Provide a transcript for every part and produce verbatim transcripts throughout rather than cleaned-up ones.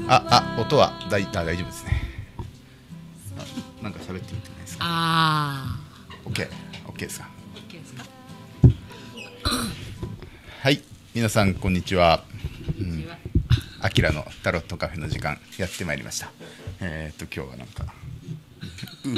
ああ音は大あ大丈夫ですね。あなんか喋ってみてないですか。 ああ OK OK ですか。 OK ですか。 はい皆さんこんにちは。あきらのタロットカフェの時間やってまいりました。えー、っと今日はなんかうん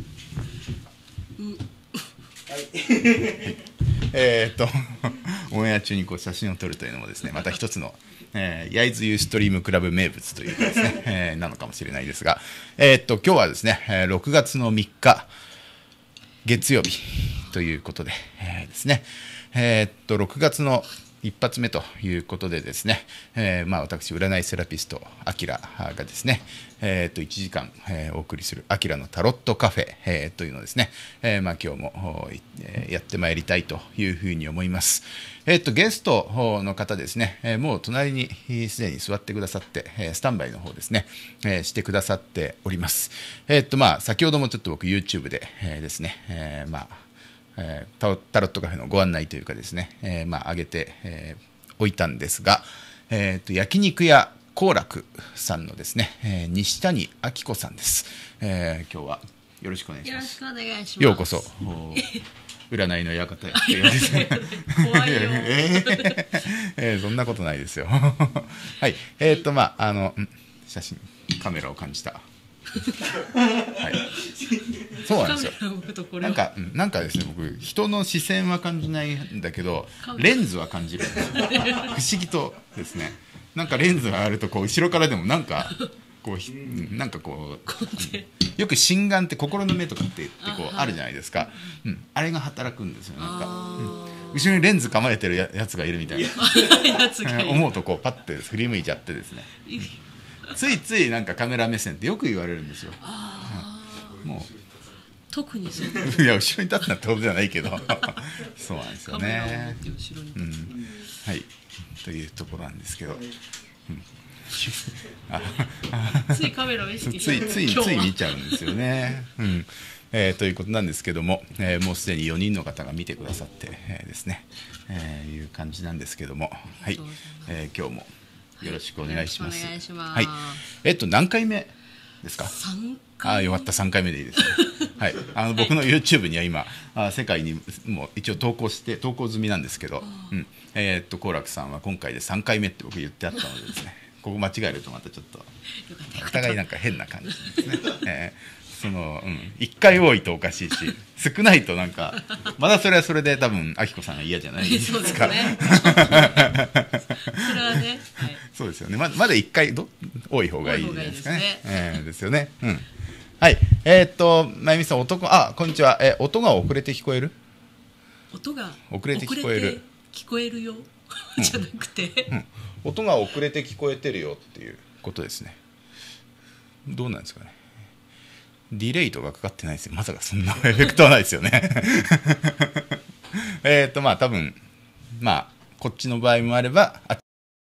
はいえーっとオンエア中にこう写真を撮るというのもですねまた一つの、えー、焼津ユーストリームクラブ名物というかですね、えー、なのかもしれないですが、えー、っと今日はですねろくがつのみっか月曜日ということで、えー、ですねえー、っとろくがつの一発目ということでですね、えーまあ、私占いセラピストあきらがですね、えー、といちじかん、えー、お送りするあきらのタロットカフェ、えー、というのをですね、えーまあ、今日も、えー、やってまいりたいというふうに思います。えー、とゲストの方ですね、えー、もう隣にすでに座ってくださって、えー、スタンバイの方ですね、えー、してくださっております。えーとまあ、先ほどもちょっと僕 YouTube で、えー、ですね、えー、まあえー、タロットカフェのご案内というかですね、えーまあ、上げて、えー、おいたんですが、えー、と焼肉屋幸楽さんのですね、えー、西谷明子さんです、えー、今日はよろしくお願いします。 よろしくお願いします。 ようこそ占いの館へですね怖いよえーえー、そんなことないですよはいえっ、ー、とまああの写真カメラを感じたはい、そうなんですよ。なんか、なんかですね、僕人の視線は感じないんだけど、レンズは感じるんですよ。不思議とですね、なんかレンズがあるとこう後ろからでもなんかこうなんかこうよく心眼って心の目とかってこうあるじゃないですか。うん、あれが働くんですよ。なんか、うん、後ろにレンズ構えてるやつがいるみたいな思うとこうパッて振り向いちゃってですね。ついついなんかカメラ目線ってよく言われるんですよ。うん、もう特にそういや後ろに立つなってことじゃないけどそうなんですよね。うん、はいというところなんですけど、うん、 ついカメラを意識してついついつい見ちゃうんですよね。うんえー、ということなんですけども、えー、もうすでによにんの方が見てくださって、えー、ですね、えー、いう感じなんですけども、はい、えー、今日もよろしくお願いします。 はい、 はい、えっと何回目ですか。 さんかい。 ああよかったさんかいめでいいです、ね。はい、あの僕の YouTube には今あ世界にも一応投稿して投稿済みなんですけど、うん、えー、っと幸楽さんは今回でさんかいめって僕言ってあったのでですね、ここ間違えるとまたちょっとお互いなんか変な感じですね。えーそのうん、いっかい多いとおかしいし少ないとなんかまだそれはそれで多分あきこさんが嫌じゃないですか。そうですねそれはね、はい、 そうですよね。ま, まだいっかいど多い方がいいじゃないですかね。ですね、えー、ですよね、うん、はいえー、っとまゆみさん男あこんにちは、え音が遅れて聞こえる音が遅れて聞こえる聞こえるよ、うん、じゃなくて、 うん、音が遅れて聞こえてるよっていうことですね。どうなんですかね。ディレイとかかかってないですよ。まさかそんなエフェクトはないですよねえっとまあ多分まあこっちの場合もあればあ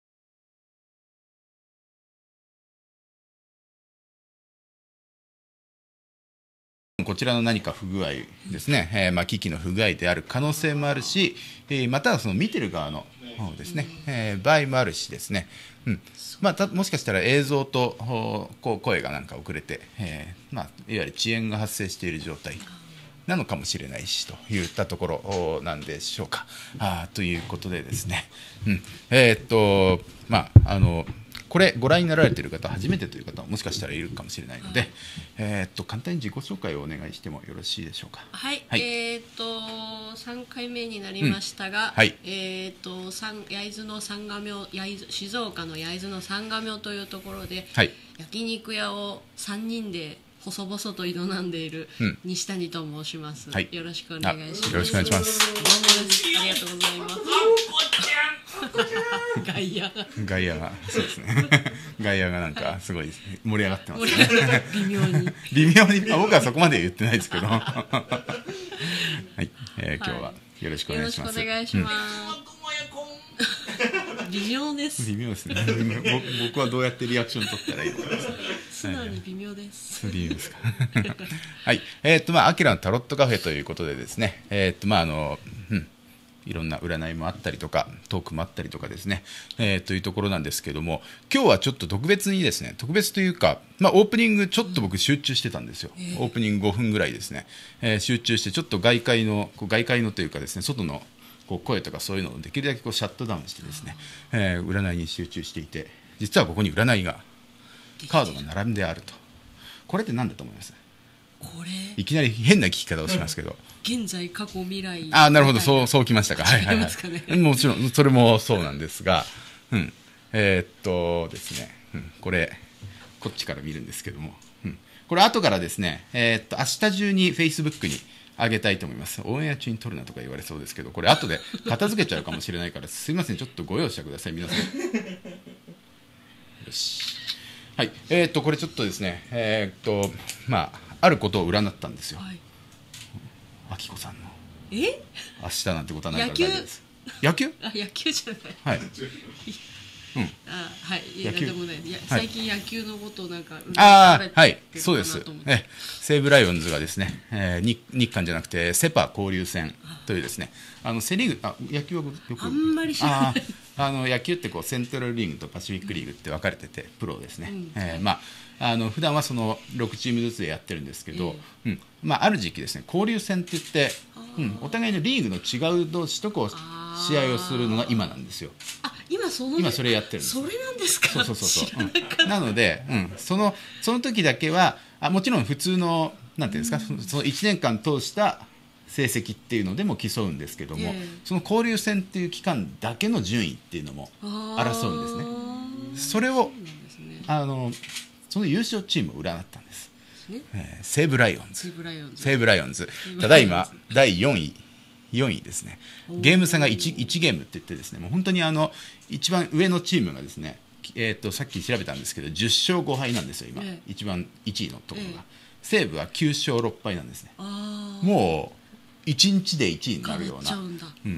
こちらの何か不具合ですね、えーまあ、機器の不具合である可能性もあるし、えー、またはその見てる側の方ですね、えー、場合もあるしですね、うんまあ、たもしかしたら映像とこう声がなんか遅れて、えーまあ、いわゆる遅延が発生している状態なのかもしれないしといったところなんでしょうか。あということでですね、うん、えー、っとまああのこれご覧になられている方初めてという方ももしかしたらいるかもしれないので、えー、っと簡単に自己紹介をお願いしてもよろしいでしょうか。 はい、はい、えー、っとさんかいめになりましたが、うんはい、えー、っと焼津の三ヶ明焼津静岡の焼津の三ヶ明というところで、はい、焼肉屋をさんにんで細々と営んでいる西谷と申します、うんはい、よろしくお願いします。 よろしくお願いします。 どうもです。ありがとうございます。外野が外野がそうですね外野がなんかすごい盛り上がってますね微妙に微妙に僕はそこまで言ってないですけどはい、えー、今日はよろしくお願いします。 よろしくお願いします、うん、微妙です微妙ですね僕はどうやってリアクション取ったらいいのかですね。 素直に微妙です。 微妙ですかはいえー、っとまあアキラのタロットカフェということでですねえー、っとまああのうんいろんな占いもあったりとかトークもあったりとかですね、えー、というところなんですけども、今日はちょっと特別にですね、特別というか、まあ、オープニングちょっと僕集中してたんですよ、えー、オープニングごふんぐらいですね、えー、集中してちょっと外界のこう外界のというかですね、外のこう声とかそういうのをできるだけこうシャットダウンしてですね、えー、占いに集中していて、実はここに占いがカードが並んであると。これって何だと思います？ これいきなり変な聞き方をしますけど、 現在過去未来、 ああなるほど、そうそうきましたか。はいはいはい、もちろんそれもそうなんですが、うん、えー、っとですね、うん、これこっちから見るんですけども、うん、これ後からですね、えー、っと明日中に Facebook に上げたいと思います。オンエア中に撮るなとか言われそうですけど、これ後で片付けちゃうかもしれないからすいません、ちょっとご容赦ください皆さん。よし、はい、えー、っとこれちょっとですね、えー、っとまああることを占ったんですよ。はい、あきこさんのえ明日なんてことはないから大丈夫です。野球？ あ、野球じゃない。 はい。うん。 あ、はい。いや、なんでもない。いや、最近野球のことをなんかああ、はい、そうです。え、西武ライオンズがですね、えー、日日韓じゃなくてセパ交流戦というですね、あのセリーグ、あ、野球はよくあんまり知らない。 ああの野球ってこうセントラルリーグとパシフィックリーグって分かれてて、プロですね。うん、えー、まあ。あの普段はそのろくチームずつでやってるんですけど、えーうんまあ、ある時期ですね、交流戦って言って、うん、お互いのリーグの違う同士とこう試合をするのが今なんですよ。 あ、今その今それやってるんです。 それなんですか。 そうそうそうそう、うん、なので、うん、そのその時だけはあもちろん普通のなんていうんですか、うん、そのいちねんかん通した成績っていうのでも競うんですけども、えー、その交流戦っていう期間だけの順位っていうのも争うんですね。それをあのその優勝チームを占ったんです、えー、西武ライオンズ。西武ライオンズ、西武ライオンズただいまだいよんいよんいですね。ゲーム差が 1, 1ゲームって言ってですね、もう本当にあの一番上のチームがですね、えー、とさっき調べたんですけどじゅっしょうごはいなんですよ今、ええ、一番いちいのところが、ええ、西武はきゅうしょうろっぱいなんですね。あもういちにちでいちいになるような、うん、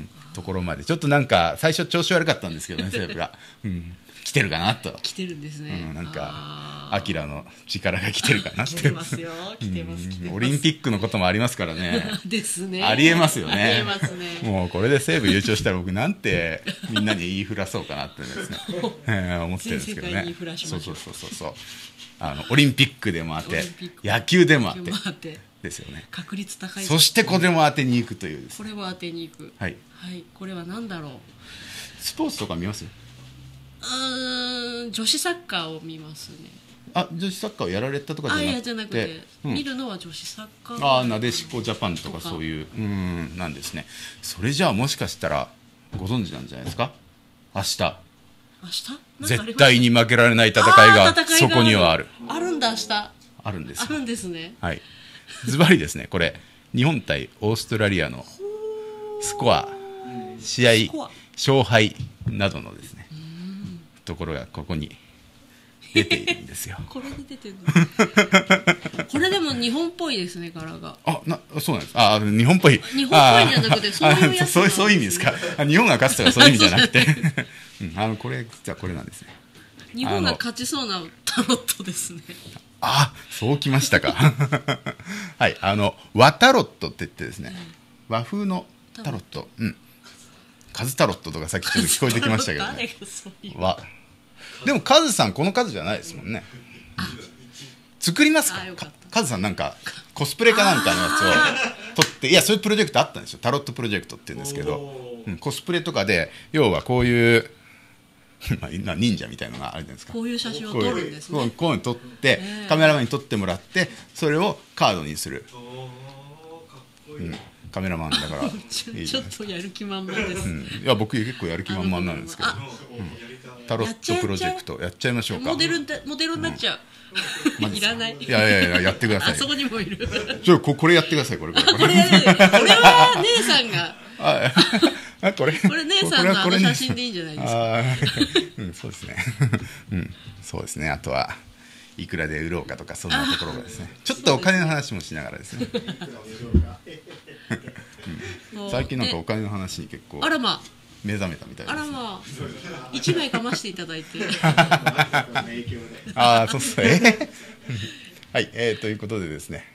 ところまでちょっとなんか最初調子悪かったんですけどね西武が、うん、来てるかなと。 来てるんですね、 うん、なんかアキラの力が来てるかなって。 来てますよ、来てます、来てます。 オリンピックのこともありますからね。 ですね。 ありえますよね。 ありえますね。 もうこれで西武優勝したら僕なんてみんなに言いふらそうかなってですね、えー、思ってるんですけどね。そうそうそうそうそう。あのオリンピックでもあって野球でもあってですよね。 確率高い。 そしてこれも当てに行くというです、 ね。これも当てに行く。 はい。 はい。これは何だろう。 スポーツとか見ます？ うん、女子サッカーを見ますね。 あ、女子サッカーをやられたとかじゃなくて、あ、いやじゃなくて、 うん、見るのは女子サッカー。 ああ、なでしこジャパンとかそういう、うんなんですね。それじゃあもしかしたらご存知なんじゃないですか。明日。 明日？ 絶対に負けられない戦いがそこにはある。 あるんだ明日。 あるんです。 あるんですね。 はい。ズバリですね。これ日本対オーストラリアのスコア、試合、勝敗などのですね。ところがここに出ているんですよ。 これで出てるの。これでも日本っぽいですね、柄が。 あ、な、そうなんです。あ、日本っぽい。 日本っぽいじゃなくて、そういうやつ。 そう、そういう意味ですか。日本が勝つとかそういう意味じゃなくて、うん、あのこれじゃこれなんですね。 日本が勝ちそうなタロットですね。 あ、そうきましたか。はい、あの和タロットって言ってですね、和風のタロット、うん。カズタロットとかさっきちょっと聞こえてきましたけどね。わでもカズさんこの数じゃないですもんね。作りますか。カズさんなんかコスプレかなんかのやつを撮って、いやそういうプロジェクトあったんですよ。タロットプロジェクトって言うんですけど、うん、コスプレとかで要はこういう忍者みたいなのがあるじゃないですか。 こういう写真を撮るんですね。 こういうの撮ってカメラマンに撮ってもらってそれをカードにする。うん、カメラマンだからち, ちょっとやる気満々です、うん、いや僕結構やる気満々なんですけど、うん、タロットプロジェクトやっちゃいましょうか。 モデルモデルになっちゃう、うん、いらない。 いやいやいややってください。 あそこにもいる。 ちょここれやってください。これこれこれこれは姉さんがあこれこれ姉さんのあの写真でいいんじゃないですか。 あ、うん、そうですね、うん、そうですね。あとはいくらで売ろうかとかそんなところがですね、ちょっとお金の話もしながらですね。うん、最近なんかお金の話に結構あらま目覚めたみたいです、ね、 あらま一枚かましていただいてああそうそうえー、はい、えー、ということでですね、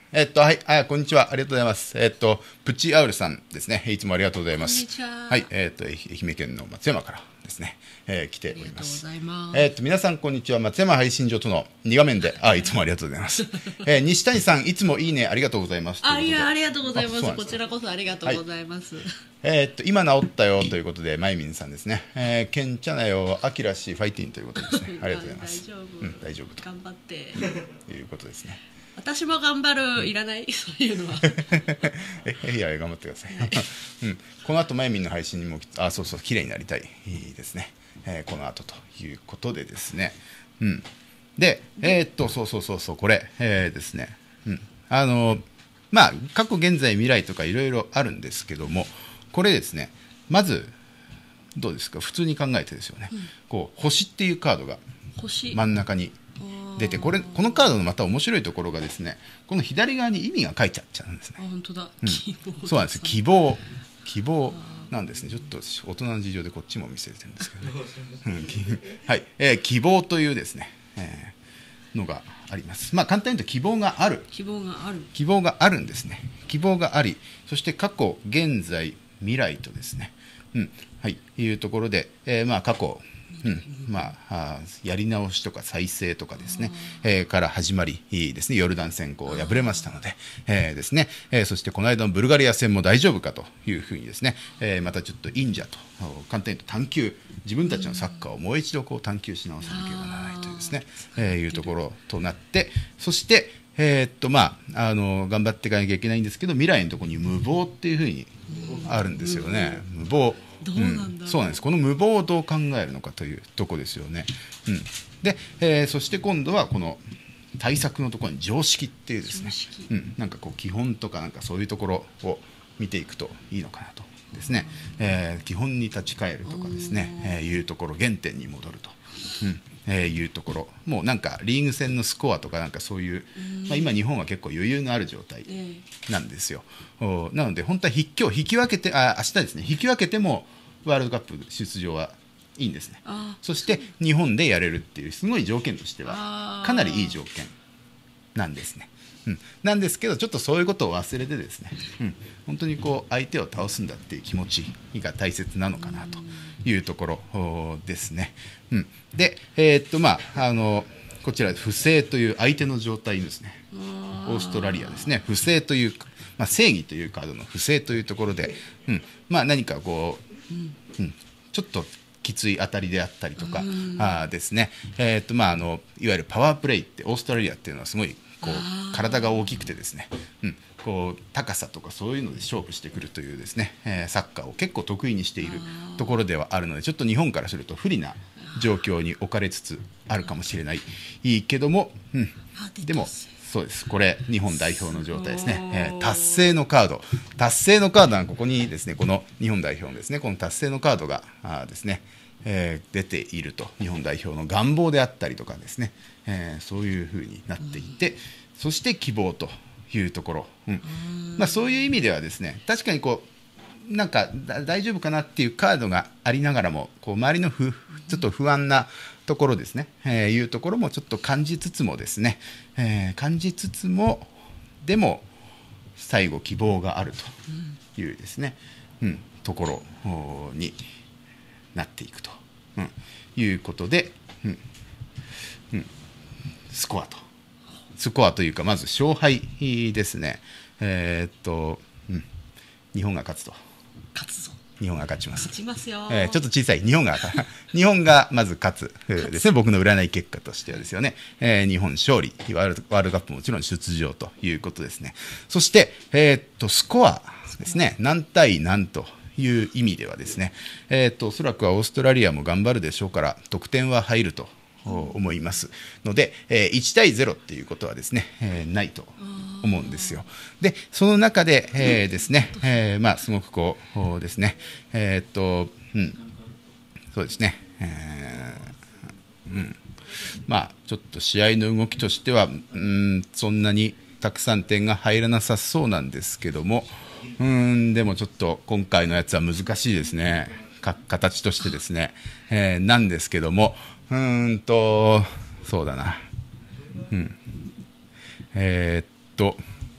えっと、はい、あ、こんにちは。ありがとうございます。えっと、プチアウルさんですね。いつもありがとうございます。 こんにちは。 はい、えっと、愛媛県の松山からですね、えー、来ております。 ありがとうございます。 えっと、皆さん、こんにちは。松山配信所とのに画面で、あ、いつもありがとうございます。えー、西谷さん、いつもいいね、ありがとうございます。 あ、いや、ありがとうございます。こちらこそありがとうございます。はい、 えー、っと、今治ったよということで、まいみんさんですね。えー、けんちゃなよ、あきらし、ファイティンということですね。ありがとうございます。 大丈夫。 うん、大丈夫と。 頑張って。 いうことですね。 私も頑張る、いらない、そういうのは。 え、いや、頑張ってください。うん、この後、まゆみんの配信にも、あ、そうそう、綺麗になりたい。いいですね。えー、この後ということでですね。うん。で、えー、っと、そうそうそうそう、これ、えー、ですね。うん。あの、まあ、過去、現在、未来とかいろいろあるんですけども、これですね、まず、どうですか、普通に考えてですよね。うん、こう、星っていうカードが真ん中に出て、これこのカードのまた面白いところがですね、この左側に意味が書いちゃっちゃうんですね。 あ、本当だ、 うん、 希望、 そうなんです。希望希望なんですね。ちょっと大人の事情でこっちも見せてるんですけどね、うん、はい、えー、希望というですね、えー、のがあります。まあ簡単に言うと希望がある希望がある希望があるんですね。希望があり、そして過去、現在、未来とですね、うん、はい、いうところで、えー、まあ過去、うん、まあ、やり直しとか再生とかですね、えー、から始まりですね、ヨルダン戦こう敗れましたので、えーですねえー、そしてこの間のブルガリア戦も大丈夫かというふうにですね、えー、またちょっと忍者と簡単に言うと探求、自分たちのサッカーをもう一度こう探求し直さなければならないというですね、えー、いうところとなって、そしてえー、っとまあ、あの頑張っていかなきゃいけないんですけど、未来のところに無謀っていうふうにあるんですよね。無謀、 どうなんだろう、 うん、そうなんです。この無謀をどう考えるのかというところですよね。うん、で、えー、そして今度はこの対策のところに常識っていうですね、うん、なんかこう基本とかなんかそういうところを見ていくといいのかなとですね、えー、基本に立ち返るとかですね、えー、いうところ、原点に戻ると。うんえー、いうところ、もうなんかリーグ戦のスコアとかなんかそういう、まあ、今日本は結構余裕のある状態なんですよ。おなので本当は引き引き分けてあ明日ですね、引き分けてもワールドカップ出場はいいんですね。そして日本でやれるっていうすごい条件としてはかなりいい条件なんですね。うん、なんですけどちょっとそういうことを忘れてですね、うん、本当にこう相手を倒すんだっていう気持ちが大切なのかなというところですね。うん、で、えーっとまあ、あのこちら不正という相手の状態ですね。オーストラリアですね。不正という、まあ、正義というカードの不正というところで、うんまあ、何かこう、うん、ちょっときつい当たりであったりとか、あですね、えーっとまあ、あのいわゆるパワープレイってオーストラリアっていうのはすごいこう体が大きくてですね、うん、こう高さとかそういうので勝負してくるというですね、えー、サッカーを結構得意にしているところではあるので、ちょっと日本からすると不利な状況に置かれつつあるかもしれないいいけども、うん、でもそうです、これ日本代表の状態ですね、えー、達成のカード達成のカードはここにですね、この日本代表のですねこの達成のカードがあですねえー、出ていると、日本代表の願望であったりとかですね、えー、そういうふうになっていて、うん、そして希望というところ、うんまあ、そういう意味ではですね、確かにこうなんか大丈夫かなっていうカードがありながらも、こう周りのふちょっと不安なところですね、えー、いうところもちょっと感じつつもですね、えー、感じつつもでも最後希望があるというですね、うん、ところになっていくと、うん、いうことで、うんうん、スコアとスコアというかまず勝敗ですね、えー、っと、うん、日本が勝つと勝つぞ日本が勝ちます。 勝ちますよ、 えー、ちょっと小さい日本が日本がまず勝つですね、僕の占い結果としてはですよね、えー、日本勝利、ワールドカップもちろん出場ということですね。そして、えー、っとスコアですね、何対何という意味ではですね、えー、とおそらくはオーストラリアも頑張るでしょうから得点は入ると思いますので、えー、いち対ゼロっていうことはですね、えー、ないと思うんですよ。でその中で、えー、ですね、えー、まあすごくこうですね、えっ、ー、とうんそうですね、えー、うんまあちょっと試合の動きとしてはうんそんなにたくさん点が入らなさそうなんですけども、うーんでもちょっと今回のやつは難しいですね、か形としてですね、えー、なんですけども、うーんとそうだな、うん、えー、っと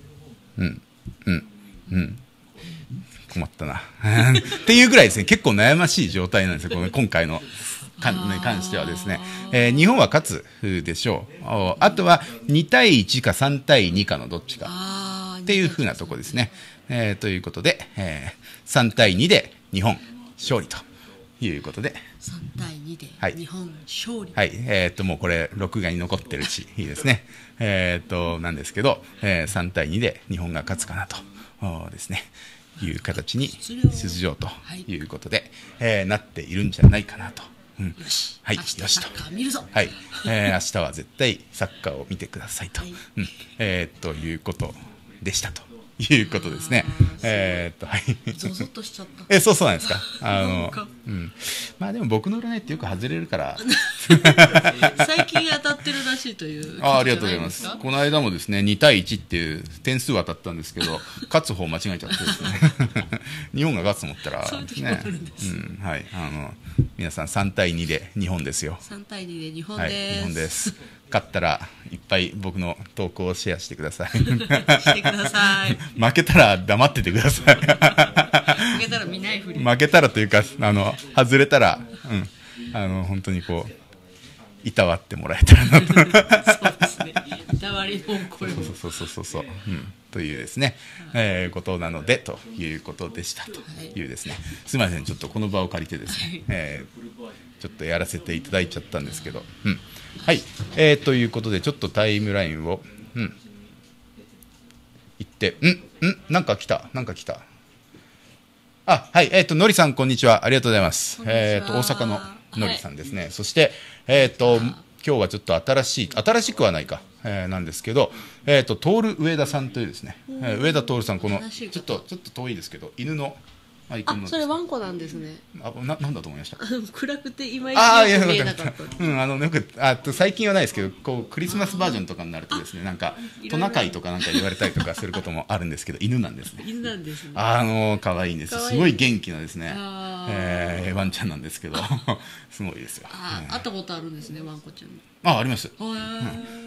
うんうんうん困ったなっていうぐらいですね、結構悩ましい状態なんですよ、この今回のかに関してはですね、えー、日本は勝つでしょう。あとはにたいいちかさんたいにかのどっちかっていうふうなところですね、えー、ということで、えー、さんたいにで日本勝利ということで、 さんたいにで日本勝利、 はい、はい、えー、っともうこれ録画に残ってるしいいですねえっとなんですけど、えー、さんたいにで日本が勝つかなとですねいう形に出場ということで、えー、なっているんじゃないかなと。うん、 よし、 はい、 明日よしと、 サッカー見るぞ、 はい、えー、明日は絶対サッカーを見てくださいと、はい、うん、えー、ということでしたということですね。えー、っとはいゾゾッとしちゃった。 えそうそうなんですか。あのうん、まあでも僕の占いってよく外れるから最近当たってるらしいという。 あありがとうございます。この間もですねにたいいちっていう点数は当たったんですけど勝つ方間違えちゃってですね日本が勝つと思ったらそういう時もあるんです、 ね、うん、はい、あの皆さんさんたいにで日本ですよ。 さんたいにで日本です、 はい、日本です。勝ったらいっぱい僕の投稿をシェアしてくださいしてください負けたら黙っててください負けたら見ないふり、 負けたらというかあの外れたら、うん、あの本当にこういたわってもらえたらなとそうですね、いたわりの声をそうそうそうそう、うん、というですね、えー、ことなのでということでしたというですね、はい、すみませんちょっとこの場を借りてですね、はい、えー、ちょっとやらせていただいちゃったんですけど、うん、はい、えー、ということでちょっとタイムラインを、うん、行ってんんなんか来たなんか来たあはいえっ、ー、とのりさんこんにちは、ありがとうございます。えっ、ー、と大阪ののりさんですね、はい、そしてえっ、ー、と今日はちょっと新しい新しくはないか、えー、なんですけど、えっ、ー、と徹上田さんというですね、えー、上田徹さん、このちょっとちょっと遠いですけど犬のアイコンの、あ、それワンコなんですね。 あ、な、なんだと思いました。 暗くていまいちよく見えなかった。 うん、あのよくあと最近はないですけど、こうクリスマスバージョンとかになるとですね、なんかトナカイとかなんか言われたりとかすることもあるんですけど、犬なんですね。 犬なんですね。 あの可愛いんです。すごい元気なですね、えー、ワンちゃんなんですけど、すごいですよ。 あ、会ったことあるんですね、ワンコちゃん。 あ、あります。うん、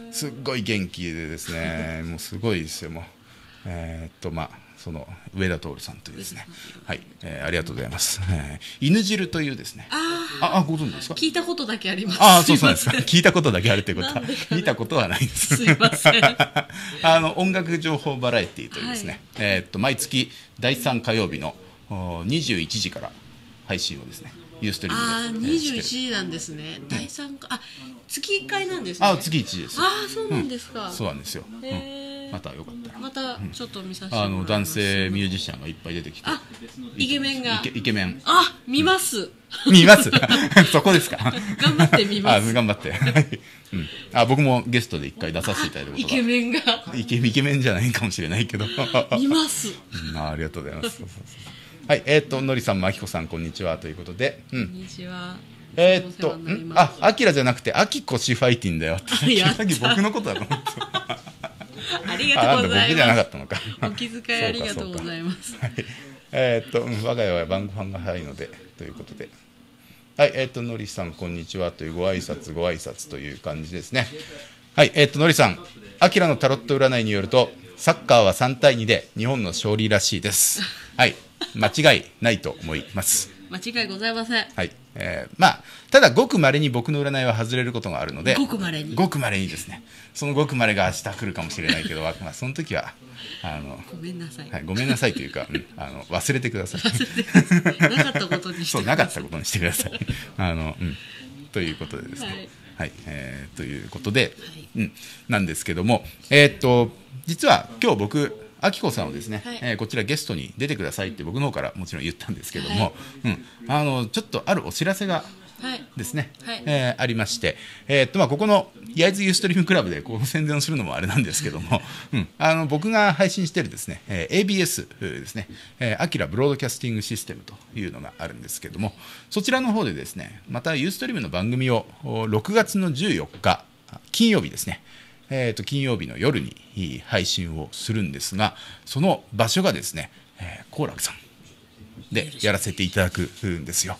すっごい元気でですね、もうすごいですよ。もうえー、っとまあ。その上田徹さんというですね、はい、えー、ありがとうございます。えー、犬汁というですね、ああご存知ですか？ 聞いたことだけあります。 ああそうそうですか。聞いたことだけあるということは見たことはないです。 すいません。 あの音楽情報バラエティーというですね、はい、えー、っと毎月だいさん火曜日のにじゅういちじから配信をですね。ユーストリームで。 ああ、にじゅういちじなんですね。だいさんか、あ、月いっかいなんですね。 あ、月いちです。 ああ、そうなんですか。 うん、そうなんですよ。 へえ。 うん、またよかったら。 またちょっと見させてもらいます。 あの男性ミュージシャンがいっぱい出てきて。 あ、イケメンが。 イケ、イケメン。 あ、見ます。 うん、見ます。そこですか。 頑張って見ます。 あ、頑張って。うん。あ、僕もゲストで一回出させていただいたことが。 イケメンが。 イケ、イケメンじゃないかもしれないけど。 見ます。 うん、あ、ありがとうございます。そうそうそう。はい、えー、っとのりさん、まきこさん、こんにちはということで、うん、 こんにちは。 えー、っと、んあ、あきらじゃなくて、あきこしファイティンだよって、さっき僕のことだと思って。 ありがとうございます。 僕じゃなかったのか。 お気遣いありがとうございます。 はい、えー、っと、うん、我が家は晩ご飯が早いのでということで、はい、えー、っとのりさん、こんにちはというご挨拶ご挨拶という感じですね。はい、えー、っとのりさん、あきらのタロット占いによると、サッカーはさんたいにで日本の勝利らしいです。はい。間違いないと思います。 間違いございません。 はい、えー、まあただごくまれに僕の占いは外れることがあるので、 ごくまれにごくまれにですね、そのごくまれが明日来るかもしれないけど、まあその時はあのごめんなさい、 はい、ごめんなさいというか、うん、あの忘れてください。 忘れてください。なかったことにしてください。 そうなかったことにしてください。あの、うん、ということでですね、はいはい、えー、ということで、はい、うん、なんですけども、えー、っと実は今日僕あきこさんをですね、はい、えー、こちらゲストに出てくださいって僕の方からもちろん言ったんですけども、はい、うん、あのちょっとあるお知らせがですね、はい、えー、ありまして、えーっとまあ、ここの焼津ユーストリームクラブでこう宣伝をするのもあれなんですけども、うん、あの僕が配信しているですね、えー、エービーエス ですね、えー、アキラブロードキャスティングシステムというのがあるんですけども、そちらの方でですね、またユーストリームの番組をろくがつのじゅうよっか金曜日ですね、えー、と金曜日の夜に配信をするんですが、その場所がですね、えー、好楽さんでやらせていただくんですよ。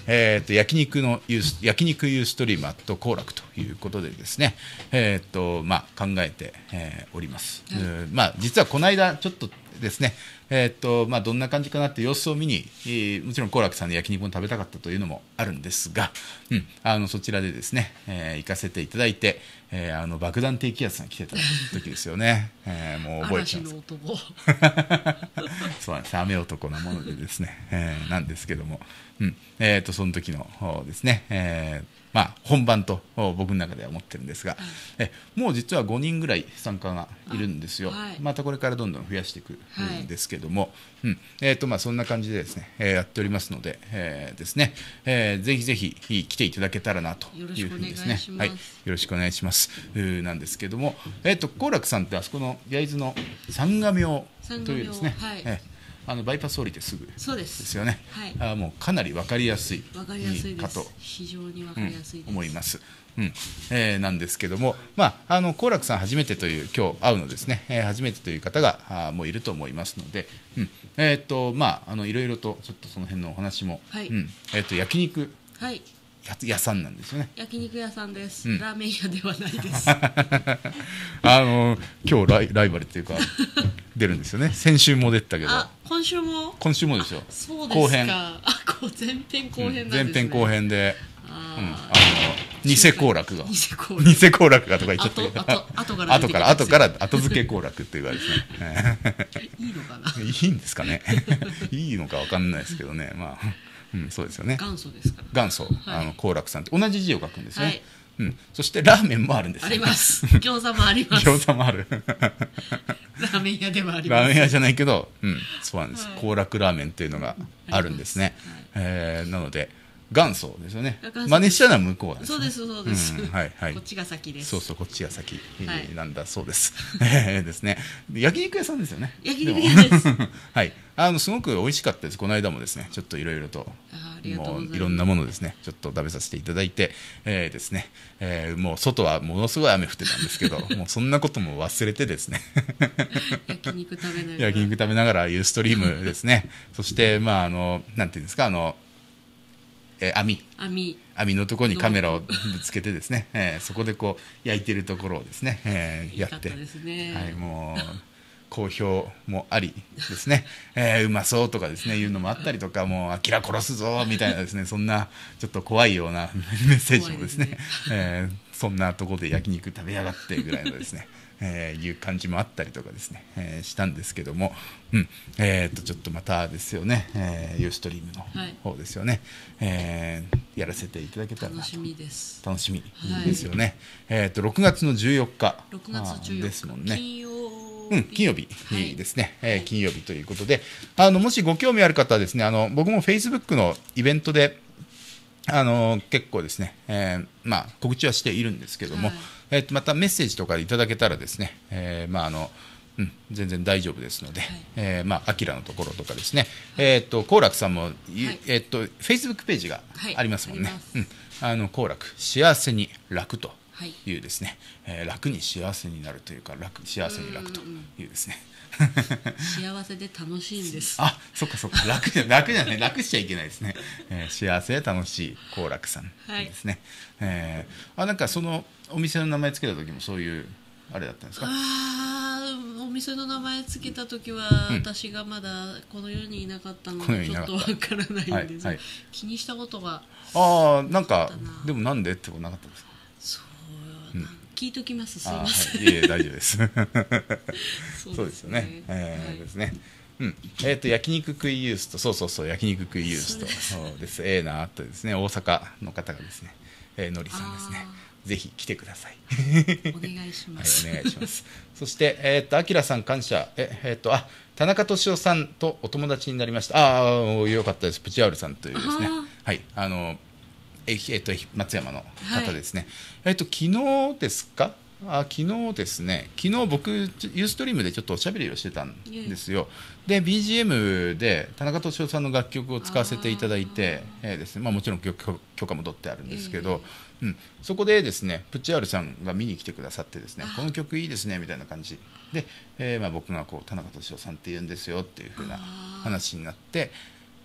えー、と焼肉のユース焼肉ユーストリームアット幸楽ということでですね、えーとまあ、考えて、えー、おります、はい。まあ、実はこの間ちょっとですね、えーとまあ、どんな感じかなって様子を見に、えー、もちろん幸楽さんで焼肉も食べたかったというのもあるんですが、うん、あのそちらでですね、えー、行かせていただいて、えー、あの爆弾低気圧が来てた時ですよね、えー、もう覚えてます。 嵐の男そうなんです、雨男なものでですね、えー、なんですけども、うんえー、とその時のですね、えーまあ、本番と僕の中では思ってるんですが、はい、えもう実はごにんぐらい参加がいるんですよ、はい、またこれからどんどん増やしていくんですけども、はいうんえーとまあ、そんな感じでですね、えー、やっておりますので、えーですねえー、ぜひぜひ来ていただけたらなというふうにですね、はい、よろしくお願いしますなんですけども、えーと幸楽さんってあそこの焼津の三ヶ明というですね、はいえーあのバイパス降りてすぐですよね。はい、あもうかなり分かりやすいかと非常に分かりやすいです、 うん、思います。うんえー、なんですけども、まあ、あの幸楽さん初めてという今日会うのですね、えー、初めてという方があもういると思いますので、うんえーとまあ、あのいろいろとちょっとその辺のお話も、はいうんえー、と焼肉、はい屋さんなんですよね。 焼肉屋さんです、うん、ラーメン屋ではないですあの今日ライ、ライバルっていうか出るんですよね。先週も出たけどあ今週も今週もですよ。 そうですか後編あこう前編後編なんですね、 うん、前編後編であ、うん、あの偽幸楽が偽幸楽がとか言っちゃったけど後から後から後から後付け幸楽っていうかですねいいのかないいんですかねいいのか分かんないですけどねまあうん、そうですよね。 元祖ですから。 元祖、はい、あの幸楽さんって同じ字を書くんですね。はいうん、そしてラーメンもあるんですよ。 あります。餃子もあります。 餃子もある。 ラーメン屋ではあります。 ラーメン屋じゃないけど、うん、そうなんです。幸、はい、楽ラーメンっていうのがあるんですね。はいえー、なので元祖ですよね。真似したのは向こうなんです、ね。 そうですそうです。うん、 はいはい。 こっちが先です。 そうそうこっちが先、はい、なんだそうです。えですね。焼肉屋さんですよね。 焼肉屋です。 はい。あのすごく美味しかったです。この間もですね、ちょっといろいろともういろんなものですね、ちょっと食べさせていただいて、えー、ですね、えー、もう外はものすごい雨降ってたんですけど、もうそんなことも忘れてですね。 焼肉食べながら焼肉食べながらユーストリームですね。そしてまああのなんていうんですかあの。えー、網, 網網のところにカメラをぶつけてですね、えー、そこでこう焼いてるところをですね、えー、やって、 ねはい、もう好評もありですね、えー、うまそうとかですねいうのもあったりとか、もうあきら殺すぞみたいなですね、そんなちょっと怖いようなメッセージもですね、ですねえー、そんなところで焼肉食べやがってぐらいのですねえー、いう感じもあったりとかですね、えー、したんですけども、うんえー、とちょっとまたですよね、えー、ユーストリームの方ですよね、はいえー、やらせていただけたらなと楽しみです楽しみですよね、はいえー、とろくがつのじゅうよっかろくがつじゅうよっかですもんね。 金曜うん、金曜日ですね、はいえー、金曜日ということで、あのもしご興味ある方はですね、あの僕も Facebook のイベントであの結構ですね、えーまあ、告知はしているんですけども、はいえー、とまたメッセージとかいただけたらですね、えーまああのうん、全然大丈夫ですので、はいえーまあ、アキラのところとかですね、はいえー、と幸楽さんも、はいえー、と Facebook ページがありますもんね、はいうん、あの幸楽幸せに楽というですね、はいえー、楽に幸せになるというか楽幸せに楽というですね幸せで楽しいんです。 あ、そっかそっか楽じゃ楽じゃない楽しちゃいけないですね、えー、幸せで楽しい幸楽さんですね、はいえー、あなんかそのお店の名前つけた時もそういうあれだったんですか。 あお店の名前つけた時は、うん、私がまだこの世にいなかったのでちょっとわからないんです、はいはい、気にしたことがあなんかでもなんでってことなかったですか。 そう、うん、聞いときます。すいません、 はい、いえ大丈夫ですそうですよね、えーはい、ですねうんえー、と焼肉食いユースとそうそうそう焼肉食いユースとそうですええー、なあとですね大阪の方がですね、えー、のりさんですねぜひ来てくださいお願いします、 はい、お願いしますそしてえっ、ー、とあきらさん感謝ええっ、ー、とあ田中俊夫さんとお友達になりました。ああよかったです。プチアウルさんというですねはいあのえっ、ー、と松山の方ですね、はい、えっ、ー、と昨日ですかあ昨日ですね昨日僕ユーストリームでちょっとおしゃべりをしてたんですよ。で ビージーエム で田中俊夫さんの楽曲を使わせていただいて、えーですねまあ、もちろん許可も取ってあるんですけど、うん、そこでですねプッチアールさんが見に来てくださってですねこの曲いいですねみたいな感じで、えーまあ、僕がこう田中俊夫さんって言うんですよっていう風な話になって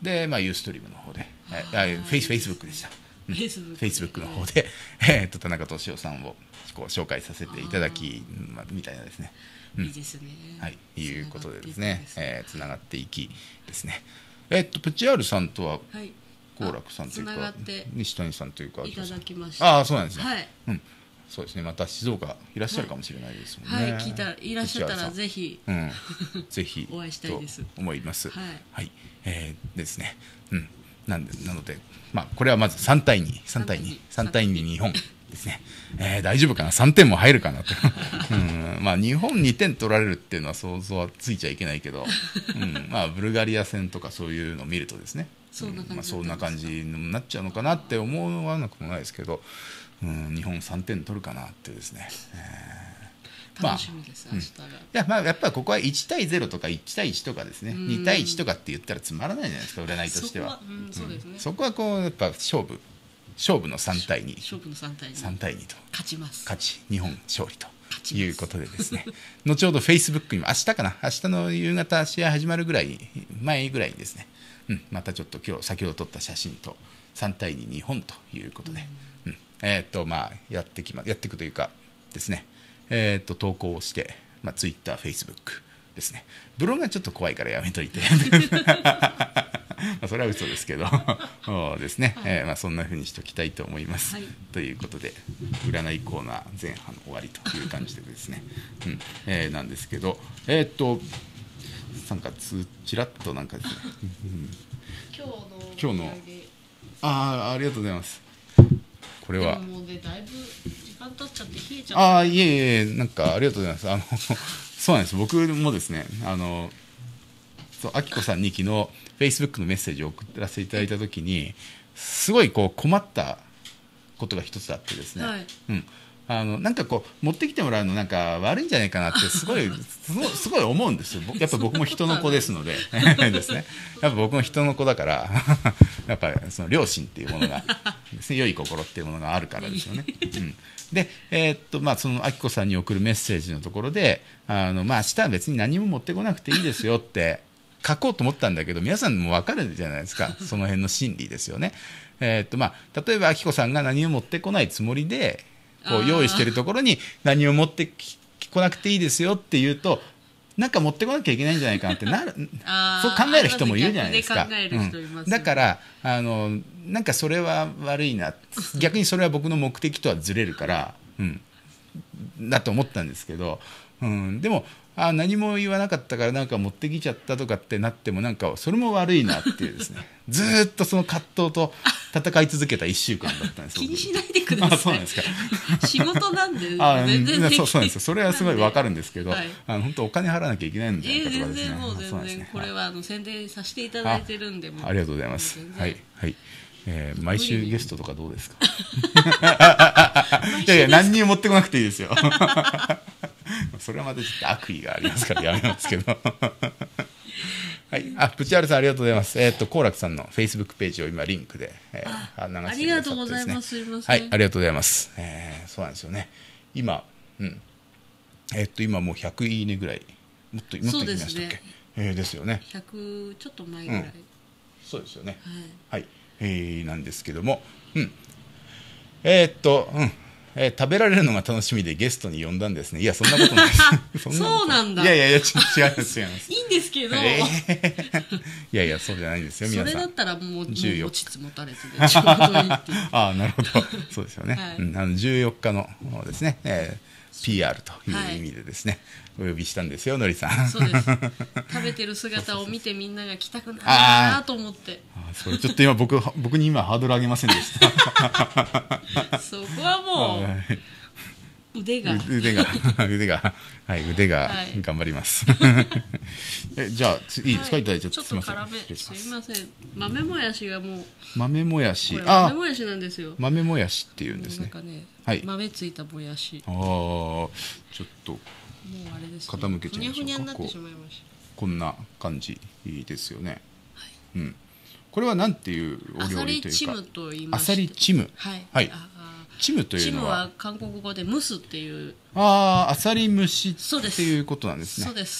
で、まあ、ユーストリームの方で、えー、フェイスフェイスブックでした。 フェイスブック、 フェイスブックの方で、えー、と田中俊夫さんをこう紹介させていただき、まあ、みたいなですね、 うん、いいですね、 はい、いうことでですね、つながっていきですね、えっ、ー、とプチアールさんとは好楽さんというか西谷さんというかいただきました。 ああ、そうなんですね、 はい、 うん、そうですね、また静岡いらっしゃるかもしれないですもんね。 はい、はい、聞いたらいらっしゃったらぜひ、 うん、ぜひお会いしたいですと思います。 はい、 はい、えー、ですね、うん、なんでなので、まあ、これはまずさんたいに、さんたいに、さんたいに日本ですね、えー、大丈夫かな、さんてんも入るかなと、うんまあ、日本にてん取られるっていうのは想像はついちゃいけないけど、うんまあ、ブルガリア戦とかそういうのを見るとですね、そんな感じ、うんまあ、そんな感じになっちゃうのかなって思わなくもないですけど、うん、日本さんてん取るかなってですね、えー、 楽しみです、まあ、明日が。いや、まあ、やっぱりここはいちたいゼロとかいちたいいちとかですね、にたいいちとかって言ったらつまらないじゃないですか、占いとしては。そこはこうやっぱ勝負勝負のさんたいに、 勝負のさんたいに、 さんたいにと勝ちます。 勝ち、日本勝利ということでですね、後ほどフェイスブックにも明日かな、明日の夕方試合始まるぐらい前ぐらいにですね、うん、またちょっと今日先ほど撮った写真とさんたいに日本ということで、うんうん、えー、っとまあやってきまやっていくというかですね、えー、っと投稿をして、まあ、ツイッター、フェイスブックですね、ブログがちょっと怖いからやめといて。まあそれは嘘ですけどですね、はい、えーまあ、そんな風にしておきたいと思います、はい、ということで占いコーナー前半の終わりという感じでですね、うんえー、なんですけど、えー、っとなんかつちらっとなんかですね、うん、 今日の今日のああありがとうございます。これはもう、ね、だいぶ時間経っちゃって冷えちゃった。 ああいえいえ、なんかありがとうございます。あのそうなんです、僕もですね、あのそうあきこさんに昨日フェイスブックのメッセージを送らせていただいたときにすごいこう困ったことが一つあってですね、はいうん、あのなんかこう持ってきてもらうのなんか悪いんじゃないかなってすごいすごい、すごい思うんですよ。やっぱ僕も人の子ですのでですね、やっぱ僕も人の子だからやっぱりその良心っていうものがですね、良い心っていうものがあるからですよね、うん、で、えーっとまあ、そのあきこさんに送るメッセージのところであの、まあ、明日は別に何も持ってこなくていいですよって書こうと思ったんだけど皆さんも分かるじゃないですか、その辺の心理ですよね。えーっとまあ、例えばあきこさんが何も持ってこないつもりでこう用意しているところに何も持ってこなくていいですよって言うとなんか持ってこなきゃいけないんじゃないかなってなるそう考える人もいるじゃないですか。うん、だからあのなんかそれは悪いな、逆にそれは僕の目的とはずれるから、うん、だと思ったんですけど、うん、でもあ何も言わなかったからなんか持ってきちゃったとかってなってもなんかそれも悪いなっていうですねずーっとその葛藤と戦い続けたいっしゅうかんだったんです。 気にしないでください。 あそうなんですか仕事なんであ全然できそうそうなんですよ。それはすごい分かるんですけど、 はい、 あの本当お金払わなきゃいけないんじゃないかとかですね、 えー、全然もう全然、ね、これはあの宣伝させていただいてるんでもあ, ありがとうございます。はいはい、えー、毎週ゲストとかどうですかいやいや何にも持ってこなくていいですよそれはまたちょっと悪意がありますからやめますけどはい、あ、プチアルさんありがとうございます。えっ、ー、と好楽さんのフェイスブックページを今リンクで、えー、流してくださってですね。 ありがとうございます。すいません。 はい、ありがとうございます。えー、そうなんですよね。今、うん、えっ、ー、と今もうひゃくいいねぐらい、もっともっといきましたっけ？ですね。えー、ですよね。 ひゃくちょっと前ぐらい。うん、 そうですよね。 はい。 はい、えー、なんですけども、うん、えっ、ー、と、うん。えー、食べられるのが楽しみでゲストに呼んだんですね。いやそんなことないですそんなそうなんだ。 いやいやいや違います違いますいいんですけど、 えー、いやいやそうじゃないんですよ皆さん。 それだったらもうもう持ちつ持たれつでちょうどいいっていうああなるほどそうですよね、はい、うん、あのじゅうよっかのですね、えー、ピーアール という意味でですね、はい、お呼びしたんですよのりさん。 そうです食べてる姿を見てみんなが来たくなるなと思って。 あそれちょっと今僕僕に今ハードル上げませんでしたそこはもう、はい腕が腕が腕がはい腕が頑張ります、はい、えじゃあいいですか、はい、いただいちゃって。 ちょっと辛めすいません。豆もやしがもう豆もやしあ豆もやしなんですよ。 豆もやしっていうんですね。 なんかね、 はい、 豆ついたもやし。 ああちょっともうあれです、ね、 傾けちゃいましょうか。 ふにゃふにゃになってしまいました。 こんな感じですよね、 はい、 うん、これはなんていうお料理というか。 アサリチムと言いまして。 アサリチム、 はい、 はい、チムというのは。 チムは韓国語で蒸すっていう。 ああアサリ蒸しっていうことなんですね。 そうです。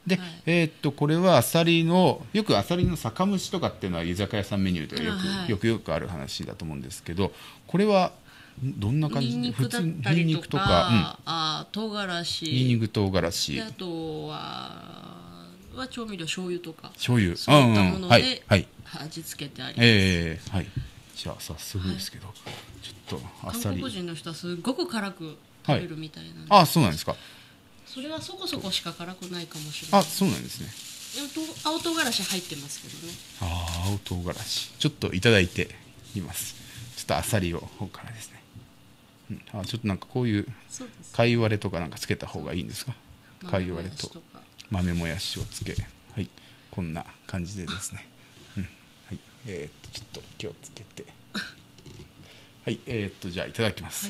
で、 はい、 えー、っとこれはアサリのよくアサリの酒蒸しとかっていうのは居酒屋さんメニューでよく、はい、よくよくある話だと思うんですけど、これはどんな感じで、 ニンニクだったりとか、とか、うん、あ唐辛子、 ニンニク唐辛子、 あとはは調味料醤油とか醤油そういったもので、 はいはい、 味付けてあります。 えー、はい。じゃあ早速ですけど、はい、ちょっとあさり。 韓国人の人はすごく辛く食べるみたいなんで、 はい、あ、そうなんですか。 それはそこそこしか辛くないかもしれない。 あ、そうなんですね。 青唐辛子入ってますけどね。 あ、青唐辛子ちょっといただいています。ちょっとあさりを方からですね、うん、あ、ちょっとなんかこういう貝割れとかなんかつけた方がいいんですか。貝割れと豆もやしをつけ、はい、こんな感じでですね、うん、はい、えー、っとちょっと気をつけてはい、えー、っとじゃあいただきます、はい、